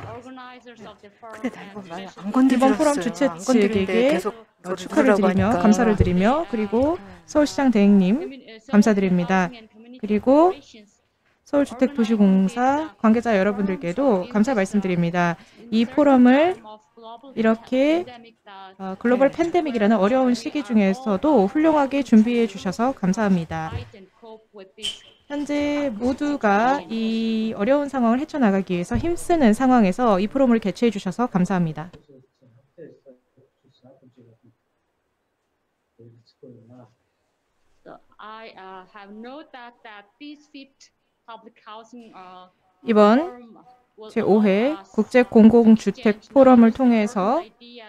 이번 포럼 주최 측에게 축하를 드리며 감사를 드리며 그리고 서울시장 대행님 감사드립니다. 그리고 서울주택도시공사 관계자 여러분들께도 감사 말씀드립니다. 이 포럼을 이렇게 글로벌 팬데믹이라는 어려운 시기 중에서도 훌륭하게 준비해 주셔서 감사합니다. 현재 모두가 이 어려운 상황을 헤쳐나가기 위해서 힘쓰는 상황에서 이 포럼을 개최해 주셔서 감사합니다. 이번 제5회 국제공공주택 포럼을 통해서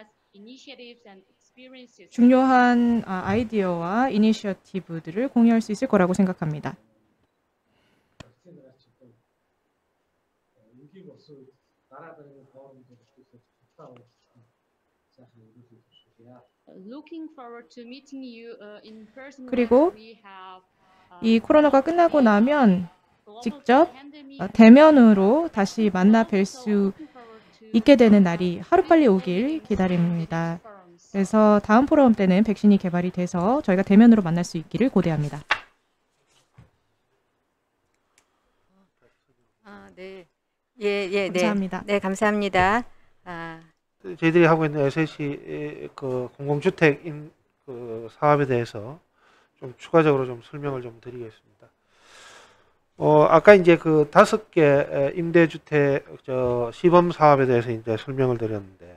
중요한 아이디어와 이니셔티브들을 공유할 수 있을 거라고 생각합니다. 그리고 이 코로나가 끝나고 나면 직접 대면으로 다시 만나 뵐 수 있게 되는 날이 하루빨리 오길 기다립니다. 그래서 다음 포럼 때는 백신이 개발이 돼서 저희가 대면으로 만날 수 있기를 고대합니다. 네. 네. 감사합니다. 네, 감사합니다. 저희들이 하고 있는 SSC 그 공공주택 그 사업에 대해서 좀 추가적으로 좀 설명을 좀 드리겠습니다. 아까 이제 그 5개 임대주택 시범 사업에 대해서 이제 설명을 드렸는데,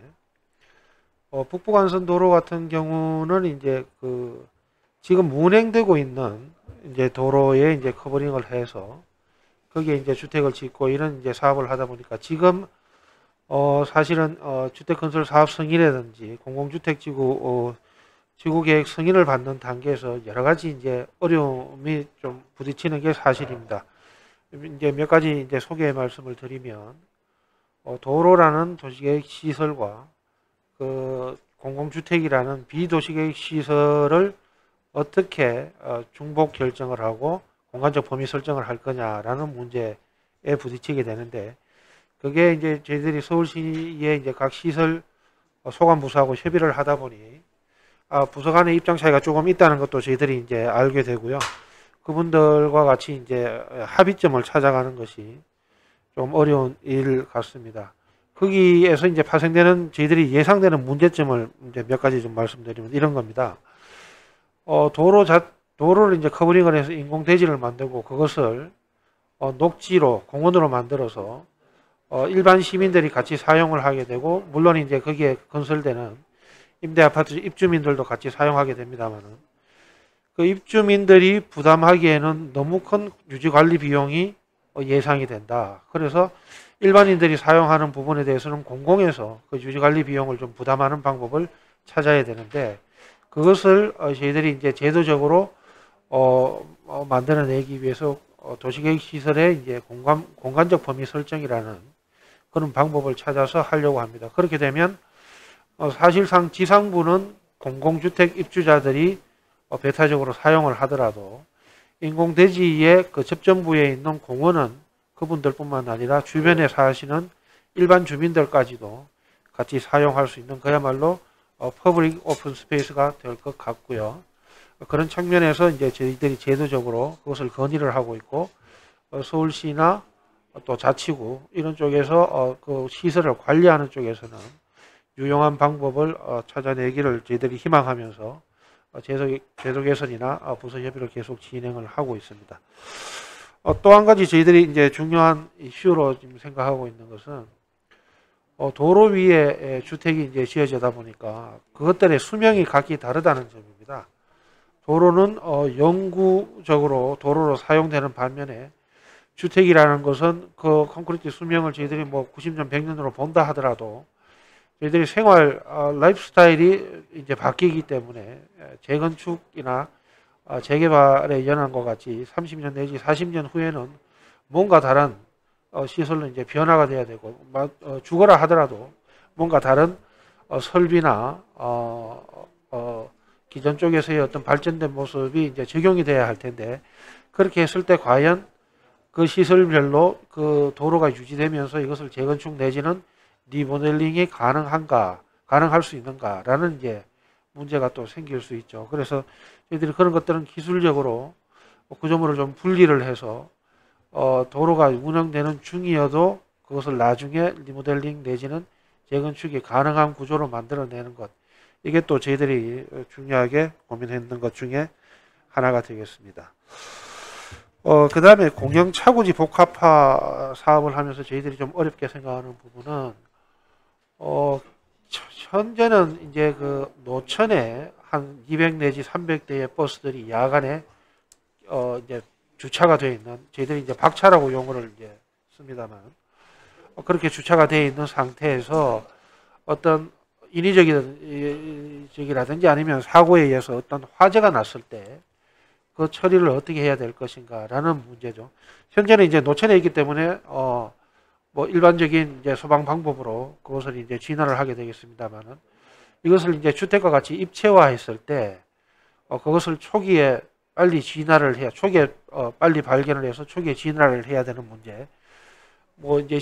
북부간선 도로 같은 경우는 이제 그 지금 운행되고 있는 이제 도로에 이제 커버링을 해서 거기에 이제 주택을 짓고 이런 이제 사업을 하다 보니까 지금 사실은 주택건설 사업 승인이라든지 공공주택지구 지구계획 승인을 받는 단계에서 여러 가지 이제 어려움이 좀 부딪히는 게 사실입니다. 이제 몇 가지 이제 소개 말씀을 드리면, 도로라는 도시계획 시설과 그 공공주택이라는 비도시계획 시설을 어떻게 중복 결정을 하고 공간적 범위 설정을 할 거냐라는 문제에 부딪히게 되는데, 그게 이제 저희들이 서울시의 이제 각 시설 소관부서하고 협의를 하다 보니 부서 간의 입장 차이가 조금 있다는 것도 저희들이 이제 알게 되고요. 그분들과 같이 이제 합의점을 찾아가는 것이 좀 어려운 일 같습니다. 거기에서 이제 파생되는 저희들이 예상되는 문제점을 이제 몇 가지 좀 말씀드리면 이런 겁니다. 도로를 이제 커버링을 해서 인공대지를 만들고 그것을 녹지로 공원으로 만들어서 일반 시민들이 같이 사용을 하게 되고, 물론 이제 거기에 건설되는 임대아파트 입주민들도 같이 사용하게 됩니다만은, 그 입주민들이 부담하기에는 너무 큰 유지관리 비용이 예상이 된다. 그래서 일반인들이 사용하는 부분에 대해서는 공공에서 그 유지관리 비용을 좀 부담하는 방법을 찾아야 되는데, 그것을 저희들이 이제 제도적으로 만들어내기 위해서 도시계획시설의 이제 공간적 범위 설정이라는 그런 방법을 찾아서 하려고 합니다. 그렇게 되면 사실상 지상부는 공공주택 입주자들이 배타적으로 사용을 하더라도 인공대지의 그 접점부에 있는 공원은 그분들뿐만 아니라 주변에 사시는 일반 주민들까지도 같이 사용할 수 있는 그야말로 퍼블릭 오픈 스페이스가 될 것 같고요. 그런 측면에서 이제 저희들이 제도적으로 그것을 건의를 하고 있고, 서울시나 또 자치구 이런 쪽에서 그 시설을 관리하는 쪽에서는 유용한 방법을 찾아내기를 저희들이 희망하면서 제도 개선이나 부서 협의를 계속 진행을 하고 있습니다. 또 한 가지 저희들이 이제 중요한 이슈로 지금 생각하고 있는 것은 도로 위에 주택이 이제 지어지다 보니까 그것들의 수명이 각기 다르다는 점입니다. 도로는 영구적으로 도로로 사용되는 반면에 주택이라는 것은 그 콘크리트 수명을 저희들이 뭐 90년, 100년으로 본다 하더라도 저희들이 생활 라이프 스타일이 이제 바뀌기 때문에 재건축이나 재개발의 연한과 같이 30년 내지 40년 후에는 뭔가 다른 시설로 이제 변화가 돼야 되고, 주거라 하더라도 뭔가 다른 설비나 기존 쪽에서의 어떤 발전된 모습이 이제 적용이 돼야 할 텐데, 그렇게 했을 때 과연 그 시설별로 그 도로가 유지되면서 이것을 재건축 내지는 리모델링이 가능할 수 있는가라는 이제 문제가 또 생길 수 있죠. 그래서 저희들이 그런 것들은 기술적으로 구조물을 좀 분리를 해서 도로가 운영되는 중이어도 그것을 나중에 리모델링 내지는 재건축이 가능한 구조로 만들어내는 것, 이게 또 저희들이 중요하게 고민했는 것 중에 하나가 되겠습니다. 그 다음에 공영 차구지 복합화 사업을 하면서 저희들이 좀 어렵게 생각하는 부분은, 현재는 이제 그 노천에 한 200 내지 300대의 버스들이 야간에 이제 주차가 되어 있는, 저희들이 이제 박차라고 용어를 이제 씁니다만, 그렇게 주차가 되어 있는 상태에서 어떤 인위적이라든지 아니면 사고에 의해서 어떤 화재가 났을 때 그 처리를 어떻게 해야 될 것인가라는 문제죠. 현재는 이제 노천에 있기 때문에 뭐 일반적인 이제 소방 방법으로 그것을 이제 진화를 하게 되겠습니다만은 이것을 이제 주택과 같이 입체화했을 때 그것을 초기에 빨리 진화를 해야 초기에 빨리 발견을 해서 초기에 진화를 해야 되는 문제. 뭐 이제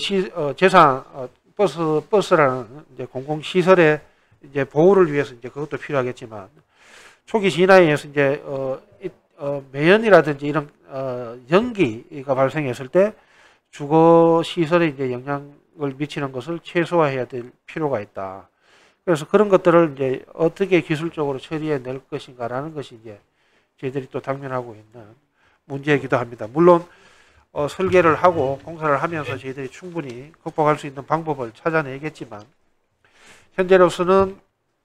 버스라는 이제 공공 시설의 이제 보호를 위해서 이제 그것도 필요하겠지만 초기 진화에 의해서 이제 매연이라든지 이런 연기가 발생했을 때 주거 시설에 이제 영향을 미치는 것을 최소화해야 될 필요가 있다. 그래서 그런 것들을 이제 어떻게 기술적으로 처리해 낼 것인가라는 것이 이제 저희들이 또 당면하고 있는 문제이기도 합니다. 물론 설계를 하고 공사를 하면서 저희들이 충분히 극복할 수 있는 방법을 찾아내겠지만 현재로서는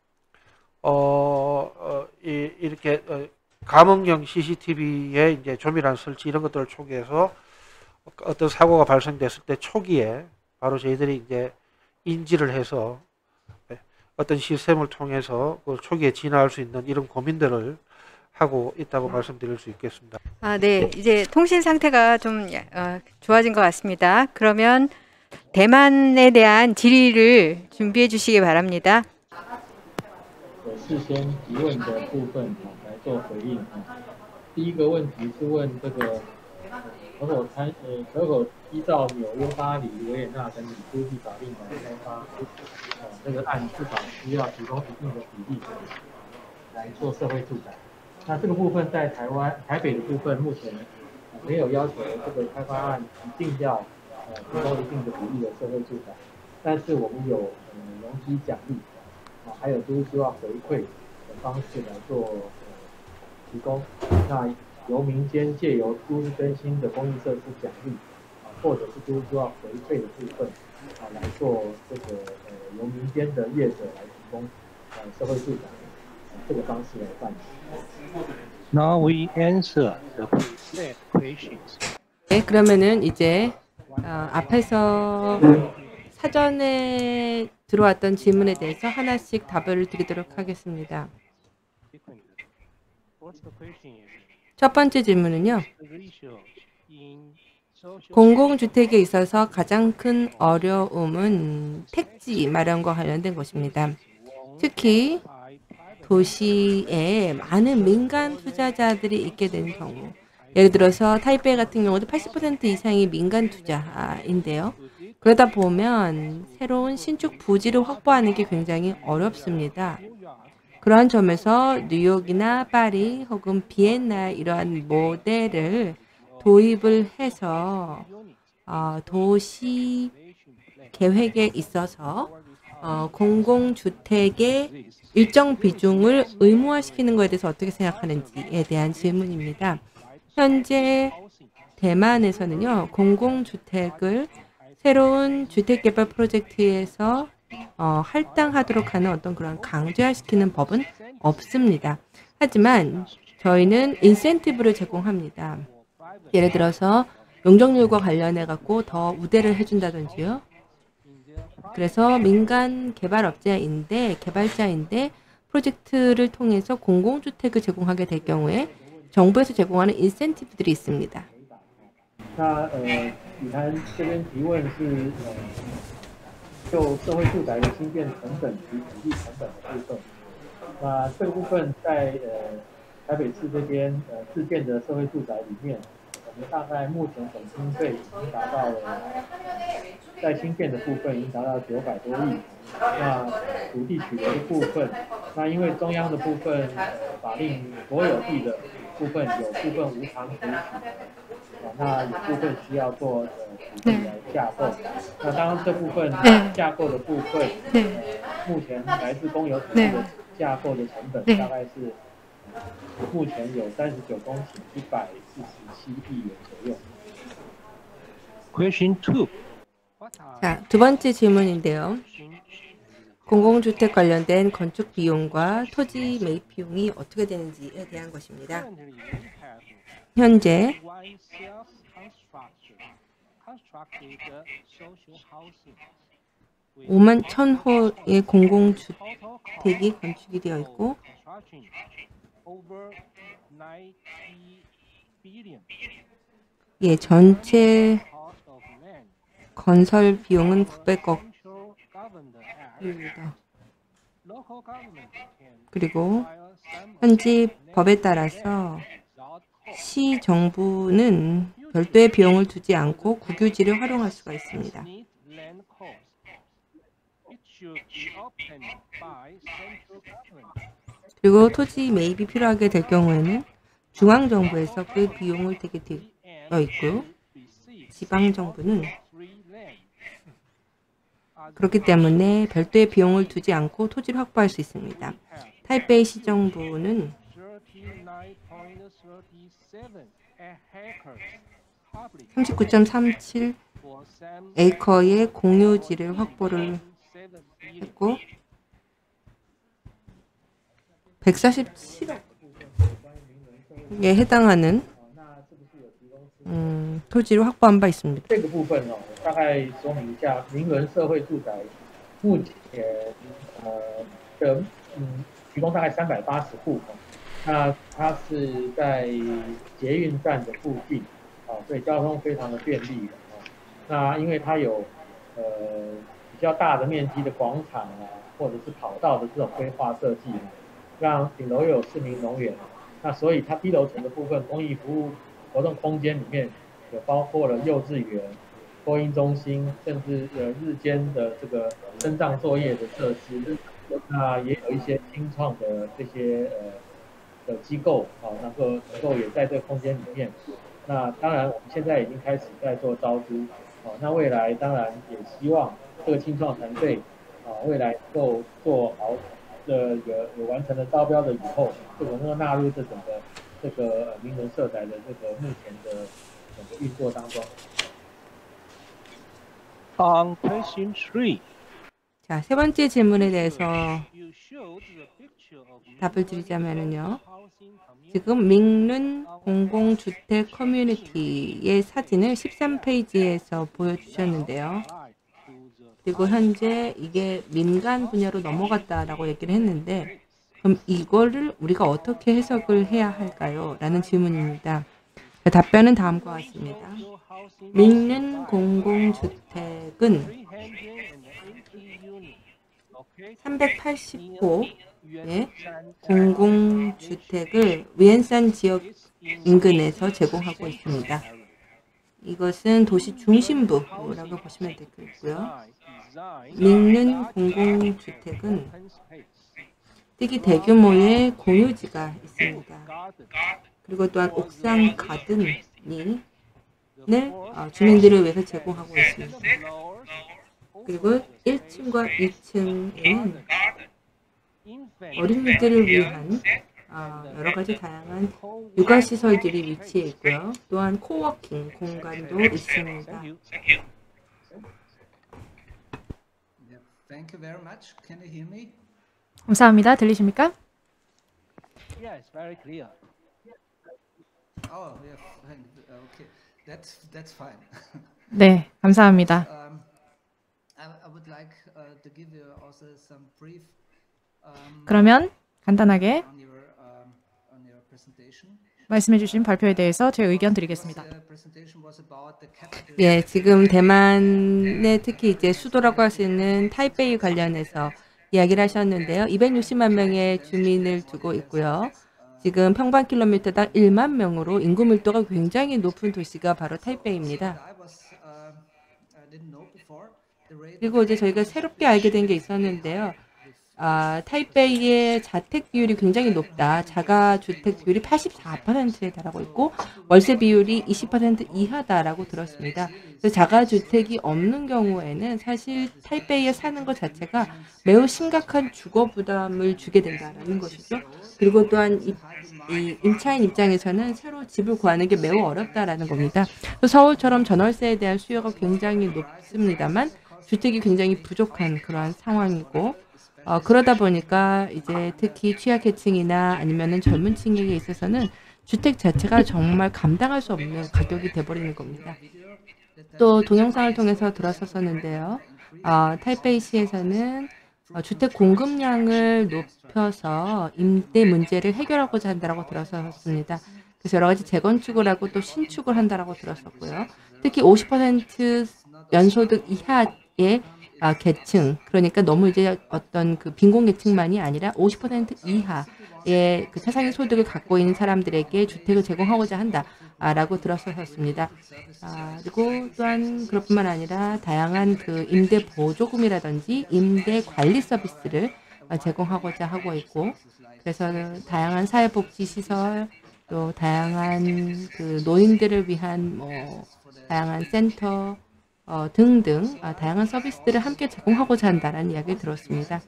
이렇게 감음형 CCTV의 이제 조밀한 설치 이런 것들을 초기해서 어떤 사고가 발생됐을 때 초기에 바로 저희들이 이제 인지를 해서 어떤 시스템을 통해서 그 초기에 진화할 수 있는 이런 고민들을 하고 있다고 말씀드릴 수 있겠습니다. 네. 이제 통신 상태가 좀 좋아진 것 같습니다. 그러면 대만에 대한 질의를 준비해 주시기 바랍니다. 事先提问的部分来做回应。第一个问题是问这个可否依照纽约、巴黎、维也纳等地都地法令来开发？这个案至少需要提供一定的比例来做社会住宅。那这个部分在台北的部分目前没有要求这个开发案一定要提供一定的比例的社会住宅，但是我们有容积奖励。还有都计划回馈的方式来做提供，那由民间借由都市更新的公益设施奖励，或者是都计划回馈的部分，来做这个由民间的业者来提供社会住宅，这个方式来办。 Now we answer the questions. 네, 그러면은 이제 앞에서 사전에 들어왔던 질문에 대해서 하나씩 답을 드리도록 하겠습니다. 첫 번째 질문은요. 공공주택에 있어서 가장 큰 어려움은 택지 마련과 관련된 것입니다. 특히 도시에 많은 민간 투자자들이 있게 된 경우, 예를 들어서 타이베이 같은 경우도 80% 이상이 민간 투자인데요. 그러다 보면 새로운 신축 부지를 확보하는 게 굉장히 어렵습니다. 그런 점에서 뉴욕이나 파리 혹은 비엔나 이러한 모델을 도입을 해서 도시 계획에 있어서 공공주택의 일정 비중을 의무화시키는 것에 대해서 어떻게 생각하는지에 대한 질문입니다. 현재 대만에서는요, 공공주택을 새로운 주택개발 프로젝트에서 할당하도록 하는 어떤 그런 강제화시키는 법은 없습니다. 하지만 저희는 인센티브를 제공합니다. 예를 들어서 용적률과 관련해 갖고 더 우대를 해준다든지요. 그래서 민간 개발자인데 프로젝트를 통해서 공공주택을 제공하게 될 경우에 정부에서 제공하는 인센티브들이 있습니다. 李涵这边提问是就社会住宅的新建成本及土地成本的部分。那这个部分在台北市这边自建的社会住宅里面，我们大概目前总经费已经达到了，在新建的部分已经达到900多亿。那土地取得的部分，那因为中央的部分法令国有地的部分有部分无偿补取。那有部分需要做土地来架构，那当然这部分架构的部分，目前来自公有土地的架构的成本大概是目前有39公顷147亿元左右。 Question 2. 자, 두 번째 질문인데요. 공공주택 관련된 건축 비용과 토지 매입 비용이 어떻게 되는지에 대한 것입니다. 현재 5만 1,000호의 공공주택이 건축이 되어 있고 예, 전체 건설 비용은 900억입니다. 그리고 현지 법에 따라서 시 정부는 별도의 비용을 두지 않고 국유지를 활용할 수가 있습니다. 그리고 토지 매입이 필요하게 될 경우에는 중앙정부에서 그 비용을 대게 되어 있고요. 지방정부는 그렇기 때문에 별도의 비용을 두지 않고 토지를 확보할 수 있습니다. 타이베이 시정부는 39.37 에이커의 공유지를 확보를 했고 147억에 해당하는 토지를 확보한 바 있습니다. 这个部分大概说明一下明伦社会住宅目前的提供大概380户，那它是在捷运站的附近所以交通非常的便利那因为它有比较大的面积的广场或者是跑道的这种规划设计，让顶楼有市民农园，那所以它低楼层的部分公益服务活动空间里面也包括了幼稚园、托婴中心，甚至日间的这个身障作业的设施，那也有一些新创的这些的机构能够也在这个空间里面。那当然，我们现在已经开始在做招租，那未来当然也希望这个新创团队未来能够做好有完成了招标的以后，就能够纳入这个明伦社宅的这个目前的整个运作当中。 On question 3. 자, 세 번째 질문에 대해서 답을 드리자면요. 지금 민룬 공공주택 커뮤니티의 사진을 13페이지에서 보여주셨는데요. 그리고 현재 이게 민간 분야로 넘어갔다라고 얘기를 했는데 그럼 이거를 우리가 어떻게 해석을 해야 할까요? 라는 질문입니다. 답변은 다음과 같습니다. 민룬 공공주택은 380호의 공공주택을 위엔산 지역 인근에서 제공하고 있습니다. 이것은 도시 중심부라고 보시면 되겠고요. 민룬 공공주택은 특히 대규모의 공유지가 있습니다. 그리고 또한 옥상 가든을 주민들을 위해서 제공하고 있습니다. 그리고 1층과 2층에는 어린이들을 위한 여러 가지 다양한 육아시설들이 위치해 있고요. 또한 코워킹 공간도 있습니다. Thank you very much. Can you hear me? 감사합니다. 들리십니까? Yes, very clear. Oh, yeah. Okay. That's fine. 네, 감사합니다. I would like to give you also some brief 그러면 간단하게 on your presentation. 말씀해 주신 발표에 대해서 제 의견 드리겠습니다. 예, 지금 대만의 특히 이제 수도라고 할 수 있는 타이베이 관련해서 이야기를 하셨는데요. 260만 명의 주민을 두고 있고요. 지금 평방킬로미터당 1만 명으로 인구 밀도가 굉장히 높은 도시가 바로 타이베이입니다. 그리고 이제 저희가 새롭게 알게 된 게 있었는데요. 타이베이의 자택 비율이 굉장히 높다. 자가주택 비율이 84%에 달하고 있고 월세 비율이 20% 이하다라고 들었습니다. 그래서 자가주택이 없는 경우에는 사실 타이베이에 사는 것 자체가 매우 심각한 주거 부담을 주게 된다는 것이죠. 그리고 또한 이 임차인 입장에서는 새로 집을 구하는 게 매우 어렵다라는 겁니다. 서울처럼 전월세에 대한 수요가 굉장히 높습니다만 주택이 굉장히 부족한 그러한 상황이고 그러다 보니까 이제 특히 취약계층이나 아니면은 젊은 층에게 있어서는 주택 자체가 정말 감당할 수 없는 가격이 돼버리는 겁니다. 또 동영상을 통해서 들었었는데요. 타이페이시에서는 주택 공급량을 높여서 임대 문제를 해결하고자 한다고 들었었습니다. 그래서 여러 가지 재건축을 하고 또 신축을 한다고 들었었고요. 특히 50% 연소득 이하의 계층, 그러니까 너무 이제 어떤 그 빈곤계층만이 아니라 50% 이하의 그 최상위 소득을 갖고 있는 사람들에게 주택을 제공하고자 한다라고 들었었습니다. 그리고 또한 그것뿐만 아니라 다양한 그 임대 보조금이라든지 임대 관리 서비스를 제공하고자 하고 있고, 그래서 다양한 사회복지 시설, 또 다양한 그 노인들을 위한 다양한 센터 등등 다양한 서비스들을 함께 제공하고자 한다는 이야기를 들었습니다.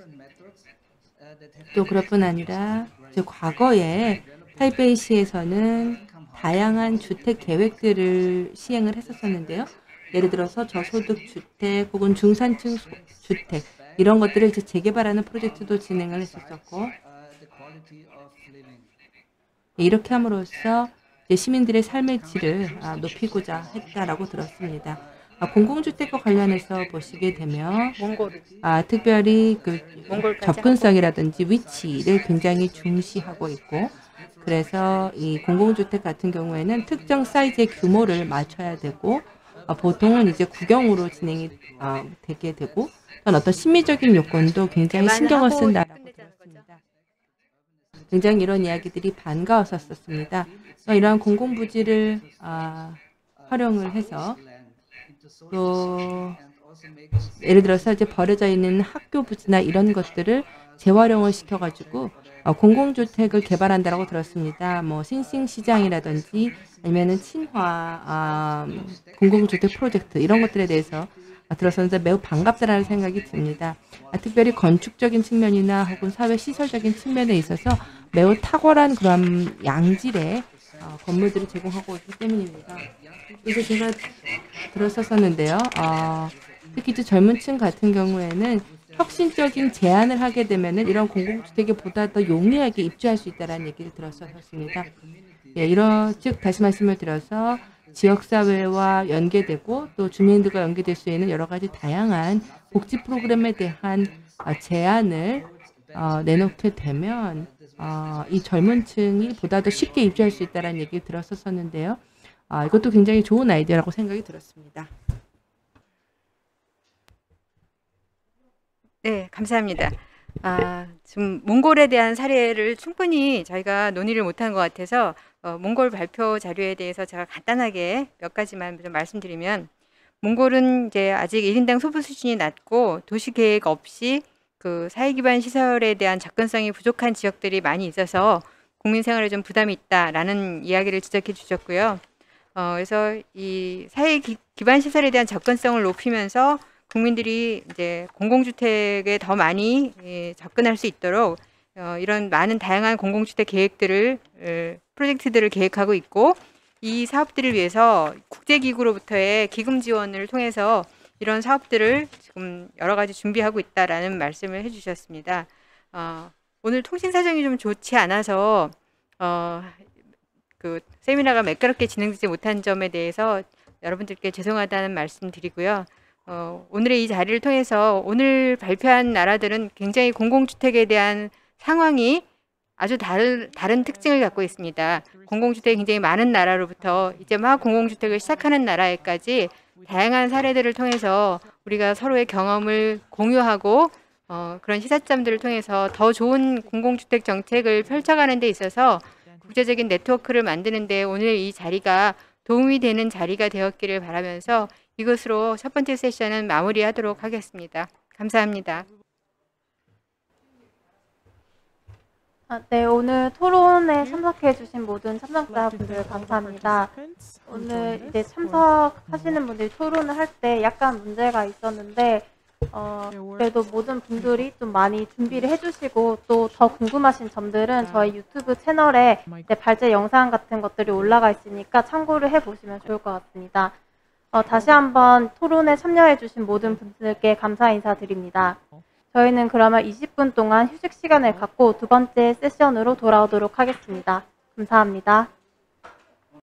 또 그것뿐 아니라 과거에 타이베이시에서는 다양한 주택 계획들을 시행을 했었는데요. 예를 들어서 저소득 주택 혹은 중산층 주택 이런 것들을 이제 재개발하는 프로젝트도 진행을 했었고, 이렇게 함으로써 이제 시민들의 삶의 질을 높이고자 했다라고 들었습니다. 공공주택과 관련해서 보시게 되면 특별히 그 접근성이라든지 위치를 굉장히 중시하고 있고, 그래서 이 공공주택 같은 경우에는 특정 사이즈의 규모를 맞춰야 되고, 보통은 이제 구경으로 진행이 되게 되고, 어떤 심미적인 요건도 굉장히 신경을 쓴다라고 들었습니다. 굉장히 이런 이야기들이 반가웠었습니다. 이러한 공공부지를 활용을 해서 또 예를 들어서 이제 버려져 있는 학교 부지나 이런 것들을 재활용을 시켜가지고 공공주택을 개발한다라고 들었습니다. 뭐 신兴시장이라든지 아니면은 친화 공공주택 프로젝트 이런 것들에 대해서 들었었는데 매우 반갑다라는 생각이 듭니다. 특별히 건축적인 측면이나 혹은 사회 시설적인 측면에 있어서 매우 탁월한 그런 양질의 건물들을 제공하고 있기 때문입니다. 이제 제가 들었었는데요. 특히 이제 젊은 층 같은 경우에는 혁신적인 제안을 하게 되면은 이런 공공주택에 보다 더 용이하게 입주할 수 있다는 얘기를 들었었습니다. 예, 즉 다시 말씀을 드려서 지역사회와 연계되고 또 주민들과 연계될 수 있는 여러 가지 다양한 복지 프로그램에 대한 제안을 내놓게 되면 이 젊은 층이 보다 더 쉽게 입주할 수 있다는 얘기를 들었었는데요. 이것도 굉장히 좋은 아이디어라고 생각이 들었습니다. 네, 감사합니다. 지금 몽골에 대한 사례를 충분히 저희가 논의를 못한 것 같아서 몽골 발표 자료에 대해서 제가 간단하게 몇 가지만 좀 말씀드리면, 몽골은 이제 아직 1인당 소득 수준이 낮고 도시 계획 없이 그 사회 기반 시설에 대한 접근성이 부족한 지역들이 많이 있어서 국민 생활에 좀 부담이 있다라는 이야기를 지적해 주셨고요. 그래서 이 사회 기반 시설에 대한 접근성을 높이면서 국민들이 이제 공공주택에 더 많이 접근할 수 있도록 이런 많은 다양한 공공주택 계획들을 프로젝트들을 계획하고 있고, 이 사업들을 위해서 국제기구로부터의 기금 지원을 통해서 이런 사업들을 지금 여러 가지 준비하고 있다라는 말씀을 해주셨습니다. 오늘 통신 사정이 좀 좋지 않아서 그 세미나가 매끄럽게 진행되지 못한 점에 대해서 여러분들께 죄송하다는 말씀 드리고요. 오늘의 이 자리를 통해서 오늘 발표한 나라들은 굉장히 공공주택에 대한 상황이 아주 다른 특징을 갖고 있습니다. 공공주택이 굉장히 많은 나라로부터 이제 막 공공주택을 시작하는 나라에까지 다양한 사례들을 통해서 우리가 서로의 경험을 공유하고 그런 시사점들을 통해서 더 좋은 공공주택 정책을 펼쳐가는 데 있어서 국제적인 네트워크를 만드는 데 오늘 이 자리가 도움이 되는 자리가 되었기를 바라면서 이것으로 첫 번째 세션은 마무리하도록 하겠습니다. 감사합니다. 네, 오늘 토론에 참석해 주신 모든 참석자분들 감사합니다. 오늘 이제 참석하시는 분들이 토론을 할 때 약간 문제가 있었는데 그래도 모든 분들이 좀 많이 준비를 해주시고 또 더 궁금하신 점들은 저희 유튜브 채널에 이제 발제 영상 같은 것들이 올라가 있으니까 참고를 해보시면 좋을 것 같습니다. 다시 한번 토론에 참여해 주신 모든 분들께 감사 인사드립니다. 저희는 그러면 20분 동안 휴식 시간을 갖고 두 번째 세션으로 돌아오도록 하겠습니다. 감사합니다.